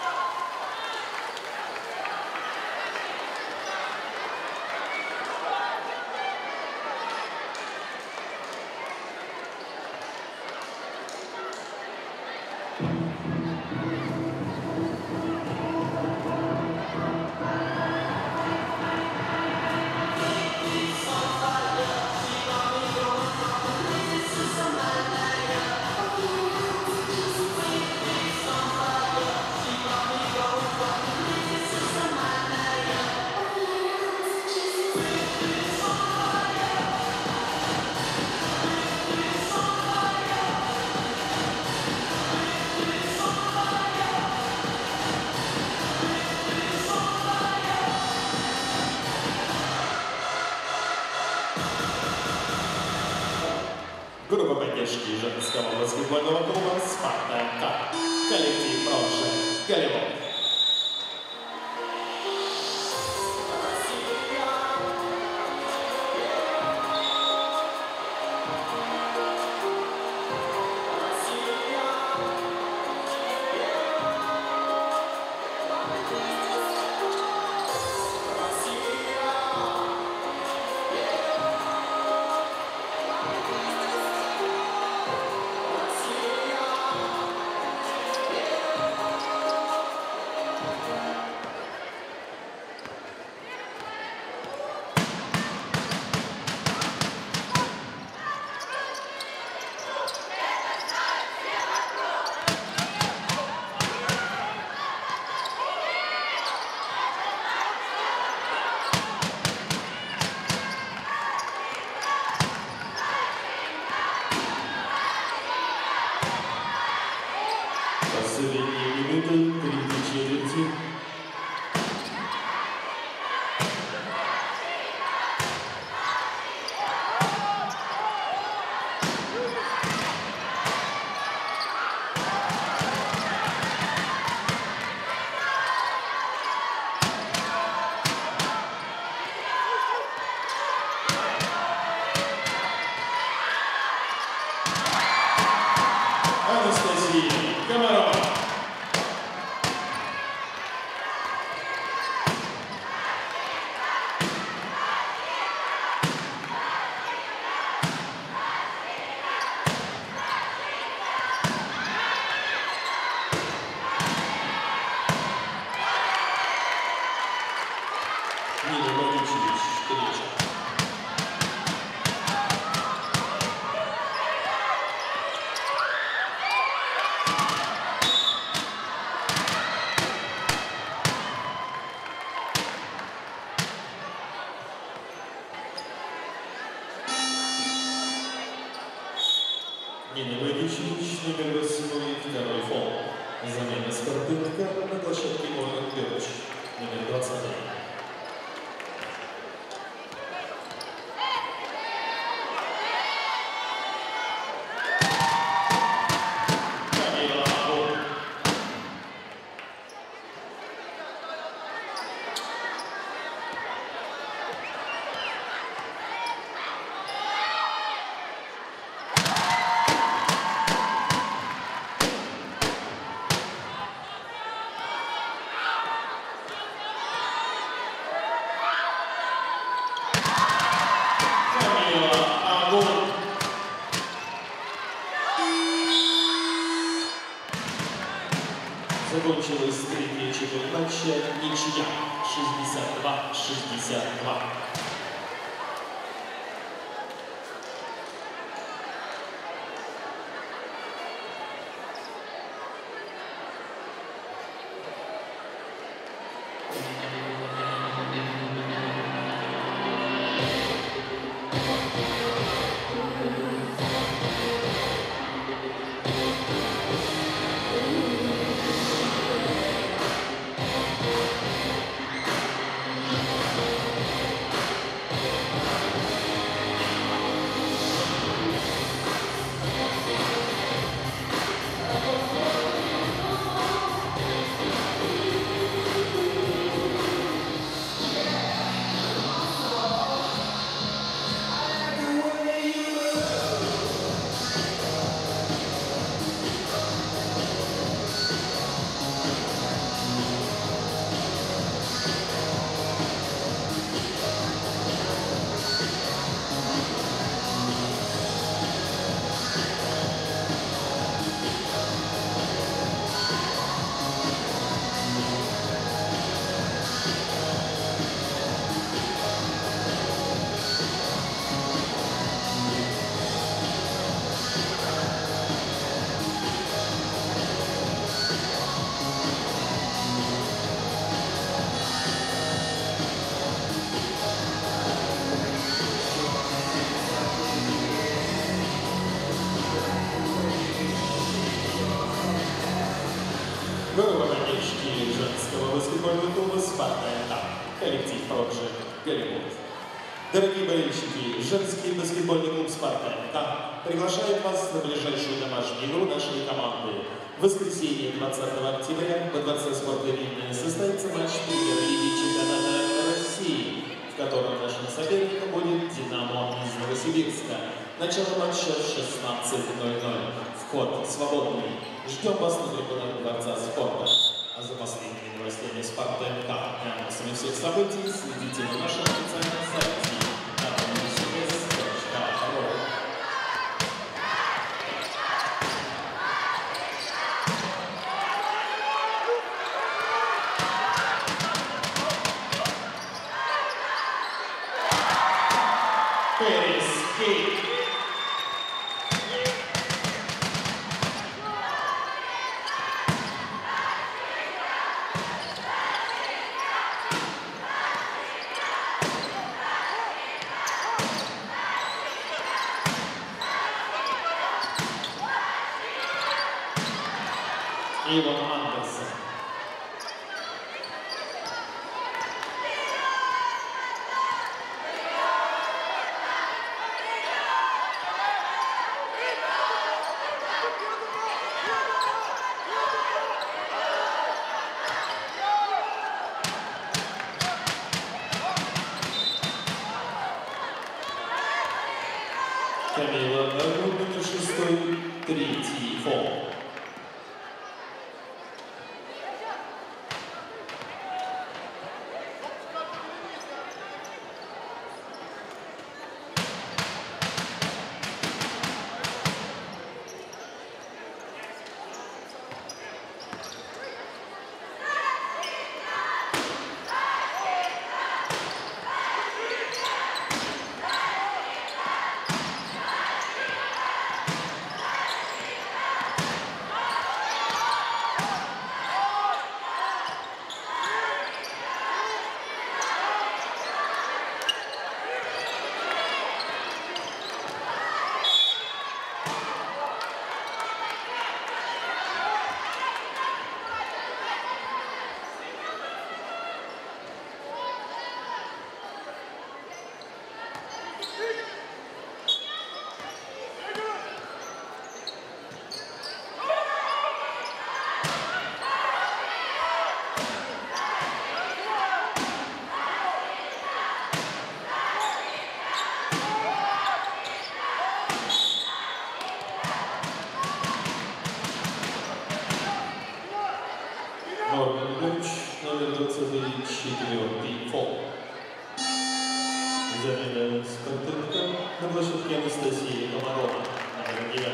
Группа поддержки женского баскетбольного клуба «Спартак». Коллектив «Проджект Голливуд». Последние минуты, 3 четверти. Анастасия Комарова. Нина Владимирович, номер 8, второй фол. Замена спортивника на площадке Орнат Белыч, номер 20. Закончилась третья четверть матча, ничья, 62-62. Болельщики женского баскетбольного клуба «Спартак», коллектив «Проджект Голливуд». Дорогие болельщики, женский баскетбольный клуб «Спартак» приглашает вас на ближайшую домашнюю игру нашей команды. В воскресенье 20 октября во Дворце спорта Вильны состоится матч премьер-лиги чемпионата России, в котором нашим соперником будет «Динамо» из Новосибирска. Начало матча в 16:00. Вход свободный. Ждем вас на трибунах Дворца спорта. А за последними новостями «Спартак» и анонсами всех событий следите на нашем официальном сайте www.rs.ru. Иван Андерсон. Камила Даргун, номер 6, третий фол. на площадке Анастасии Комарова, номер 9.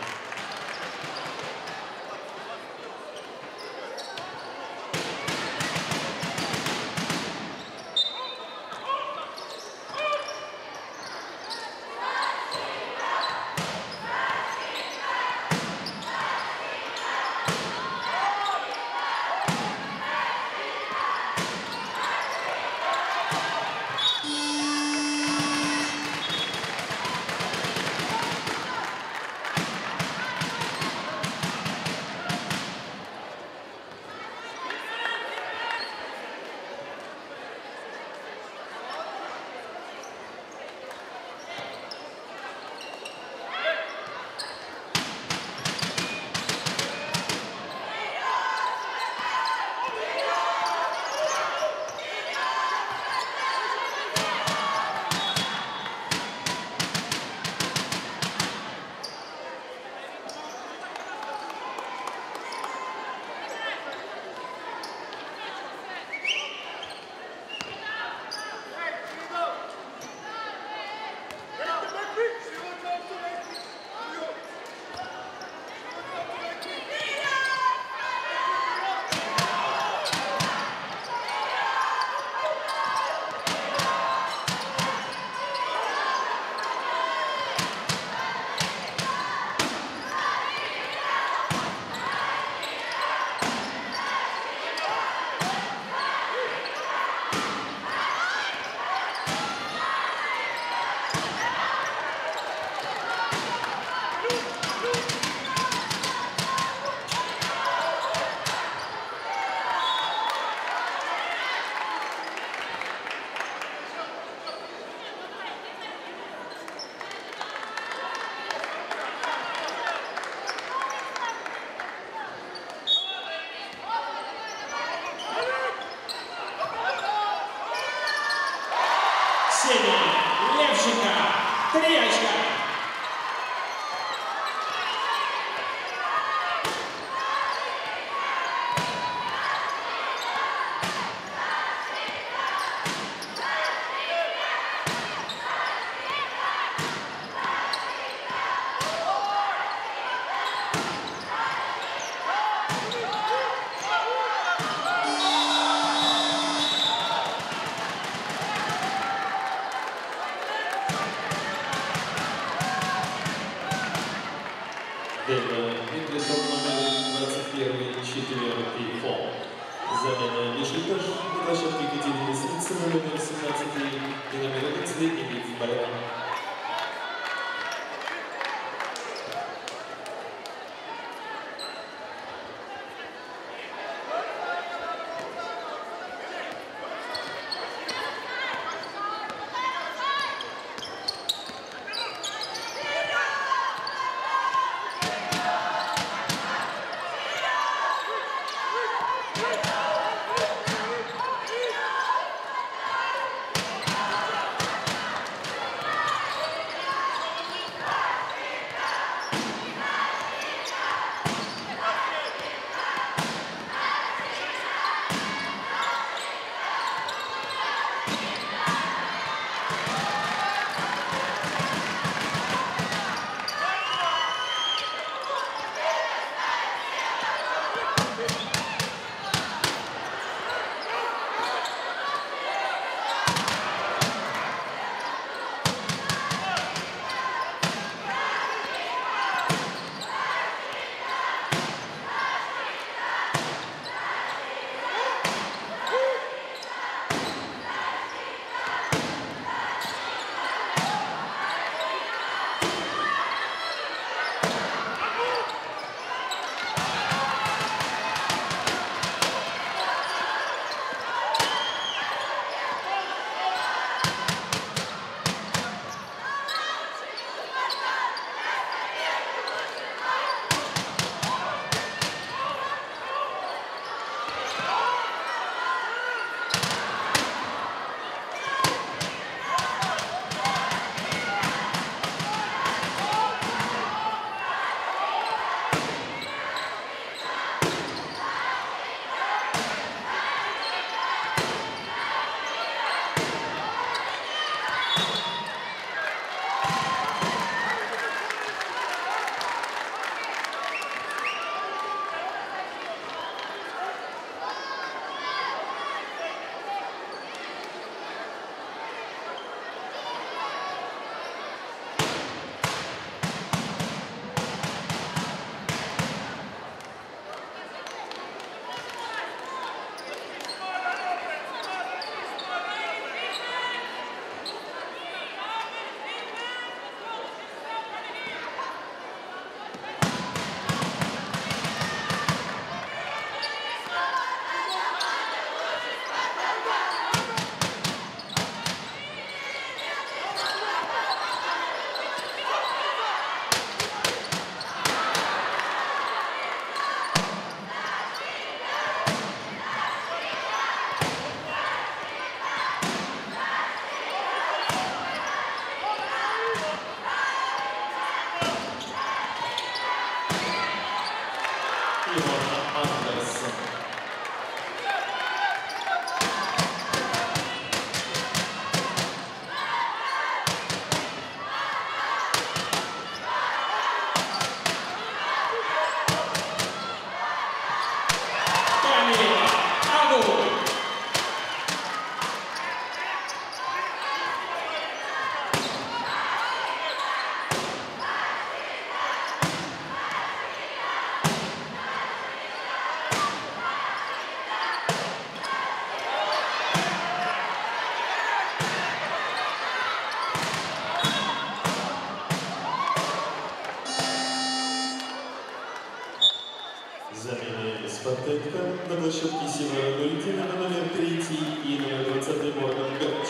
Левченко, 3 очка. Придержал номер 21 4 фол. Замена Мишитов на площадке Екатерины Сницына, номер 17 и номер 11 Никит Барян. Спартетка на площадке Севера Луидина номер 3 и номер 20 Морган Белч.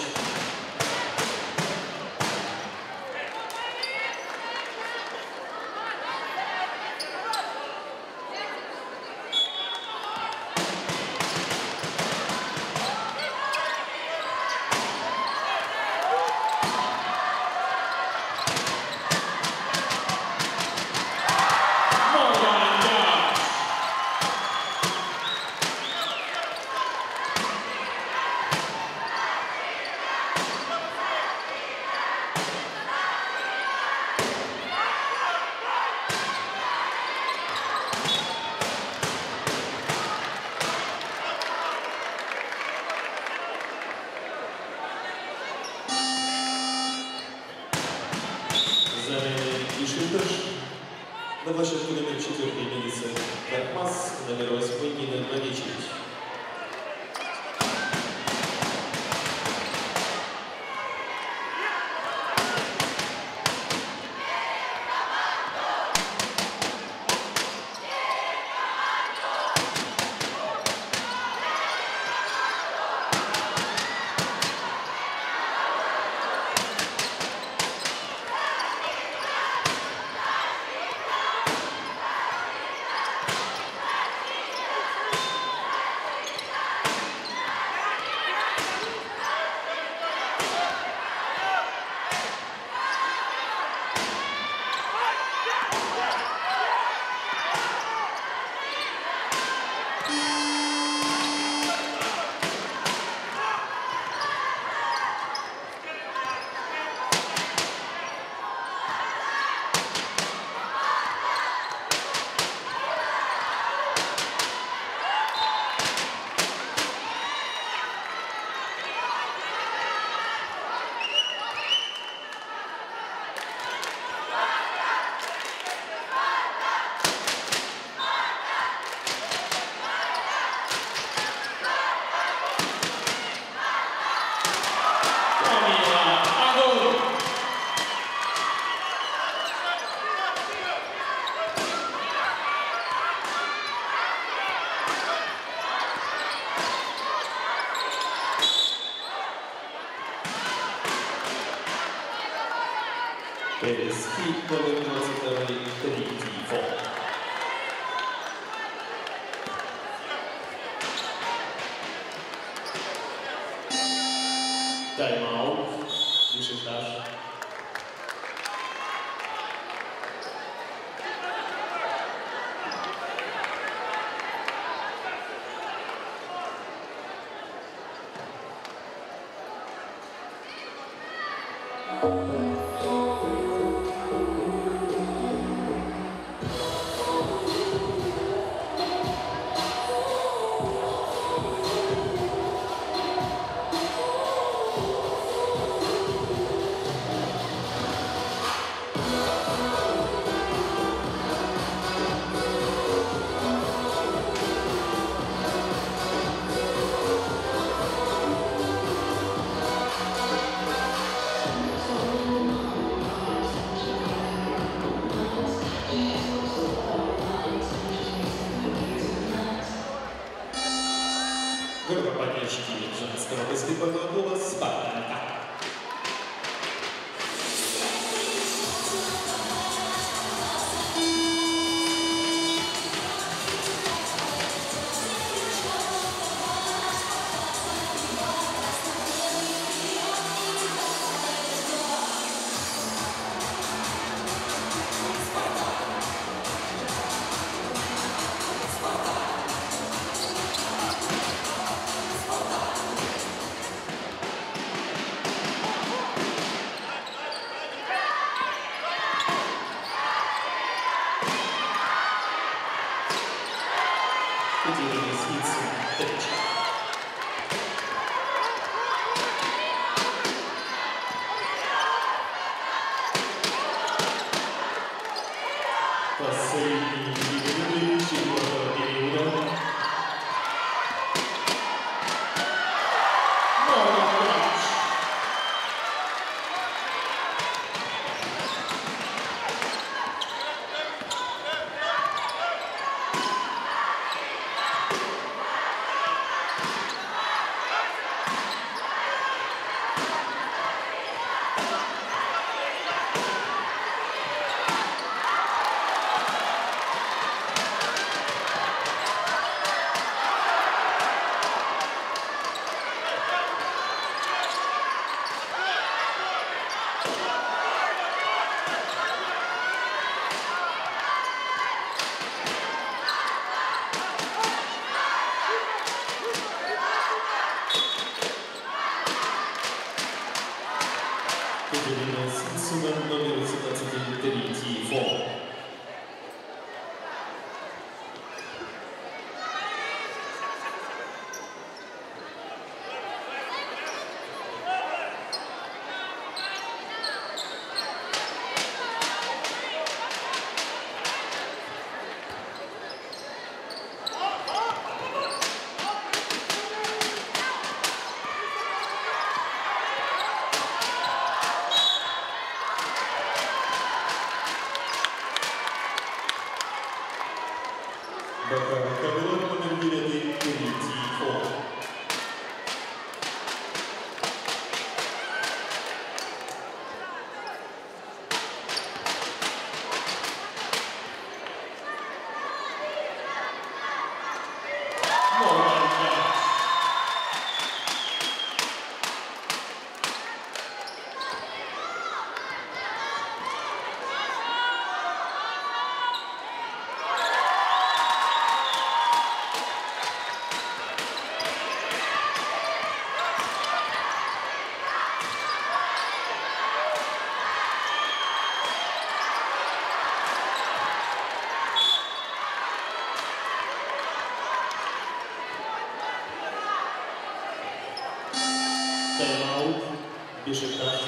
На площадке номер 4 Мелисса Карпас, номер 8 Нина Новичевич. Перески номер 22 третий фол. Тайм-аут. Бешикташ. Группа поддержки женского баскетбольного клуба «Спартак». Последние минуты четвертого периода. Бешикташ.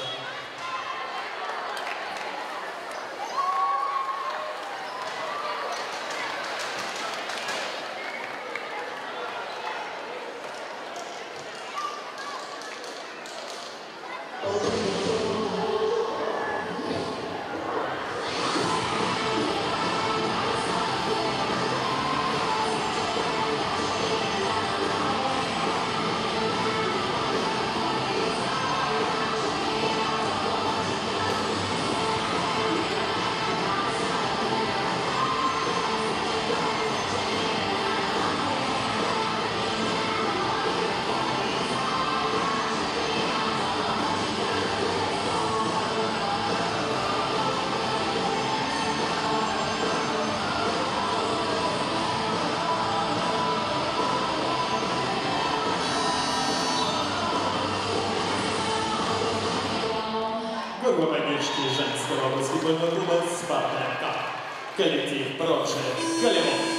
Группа поддержки женского баскетбольного клуба «Спартак». Коллектив «Проджи Голливуд».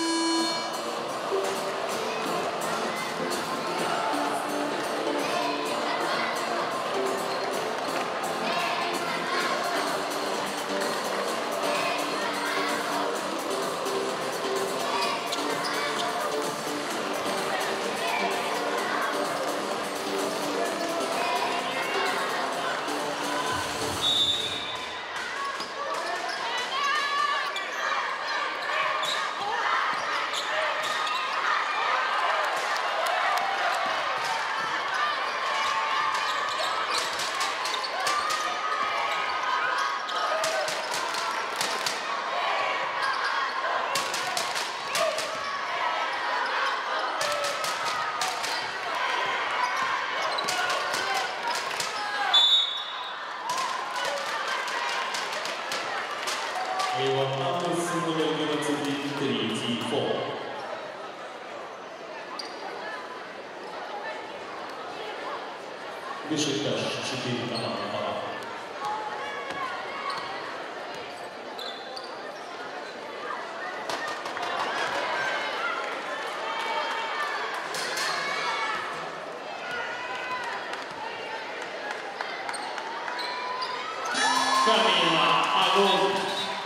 Его адрес номер 23 фол. Бешикташ 4 команды. Камила Агон.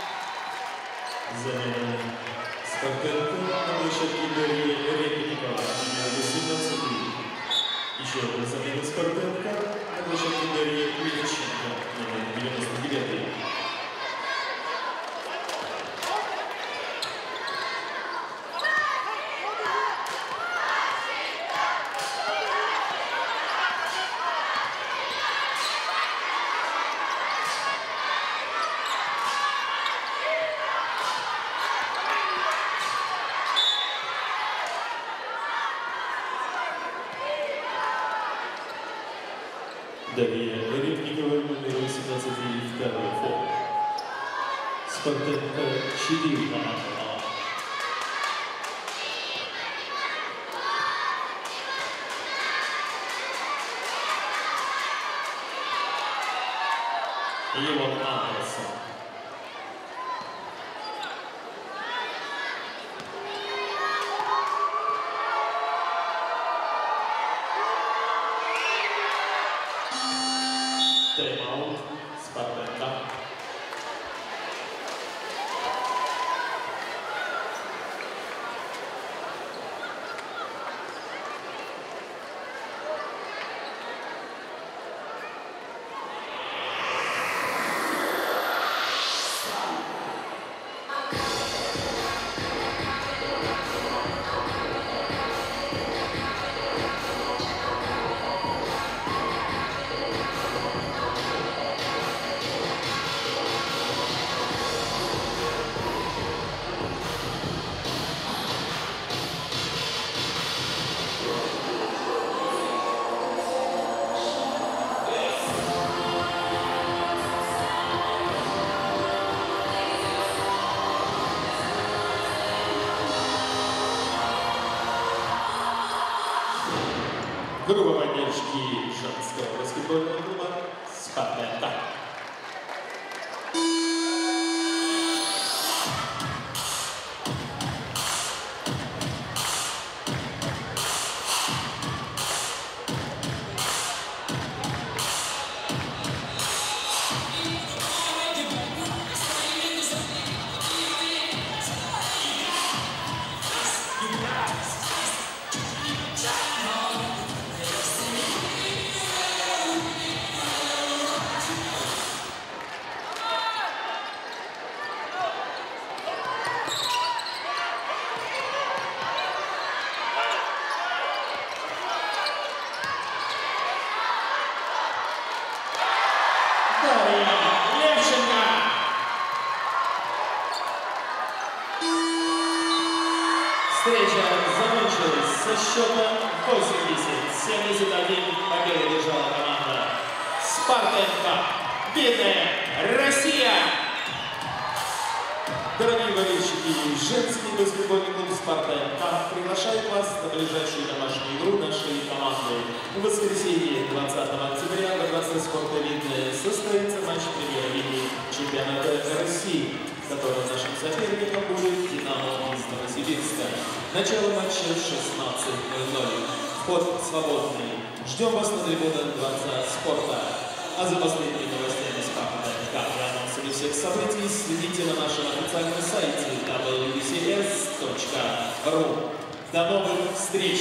Замена Спартака на площадке Дарьи Репетикова, номер 18. Еще одна замена Спартака на площадке Дарьи Мельченко, номер 99. Дарья Репникова, номер 18, второй фол. Спартак 4 команды. Его Андерсон. Тайм-аут Спартака. Группа поддержки женского баскетбольного клуба «Спартак». счетом 80-71 победу держала команда «Спартенка». Бедная Россия! Дорогие болельщики, женский баскетбольный клуб «Спартенка» приглашает вас на ближайшую домашнюю игру нашей команды. В воскресенье 20 октября во Дворце спорта «Видное» состоится матч премьер-лиги чемпионата России, в котором нашим соперником будет «Динамо» из Новосибирска. Начало матча в 16:00. Вход свободный. Ждем вас на трибунах Дворца спорта. А за последними новостями «Спартенка» и анонсами всех событий следите на нашем официальном сайте wcs.ru. До новых встреч!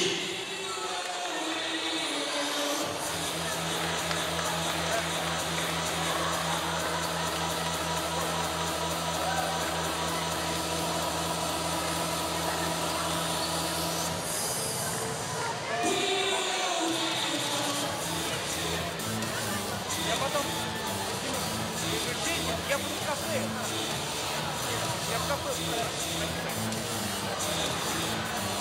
Я буду в кафе. Я в кафе.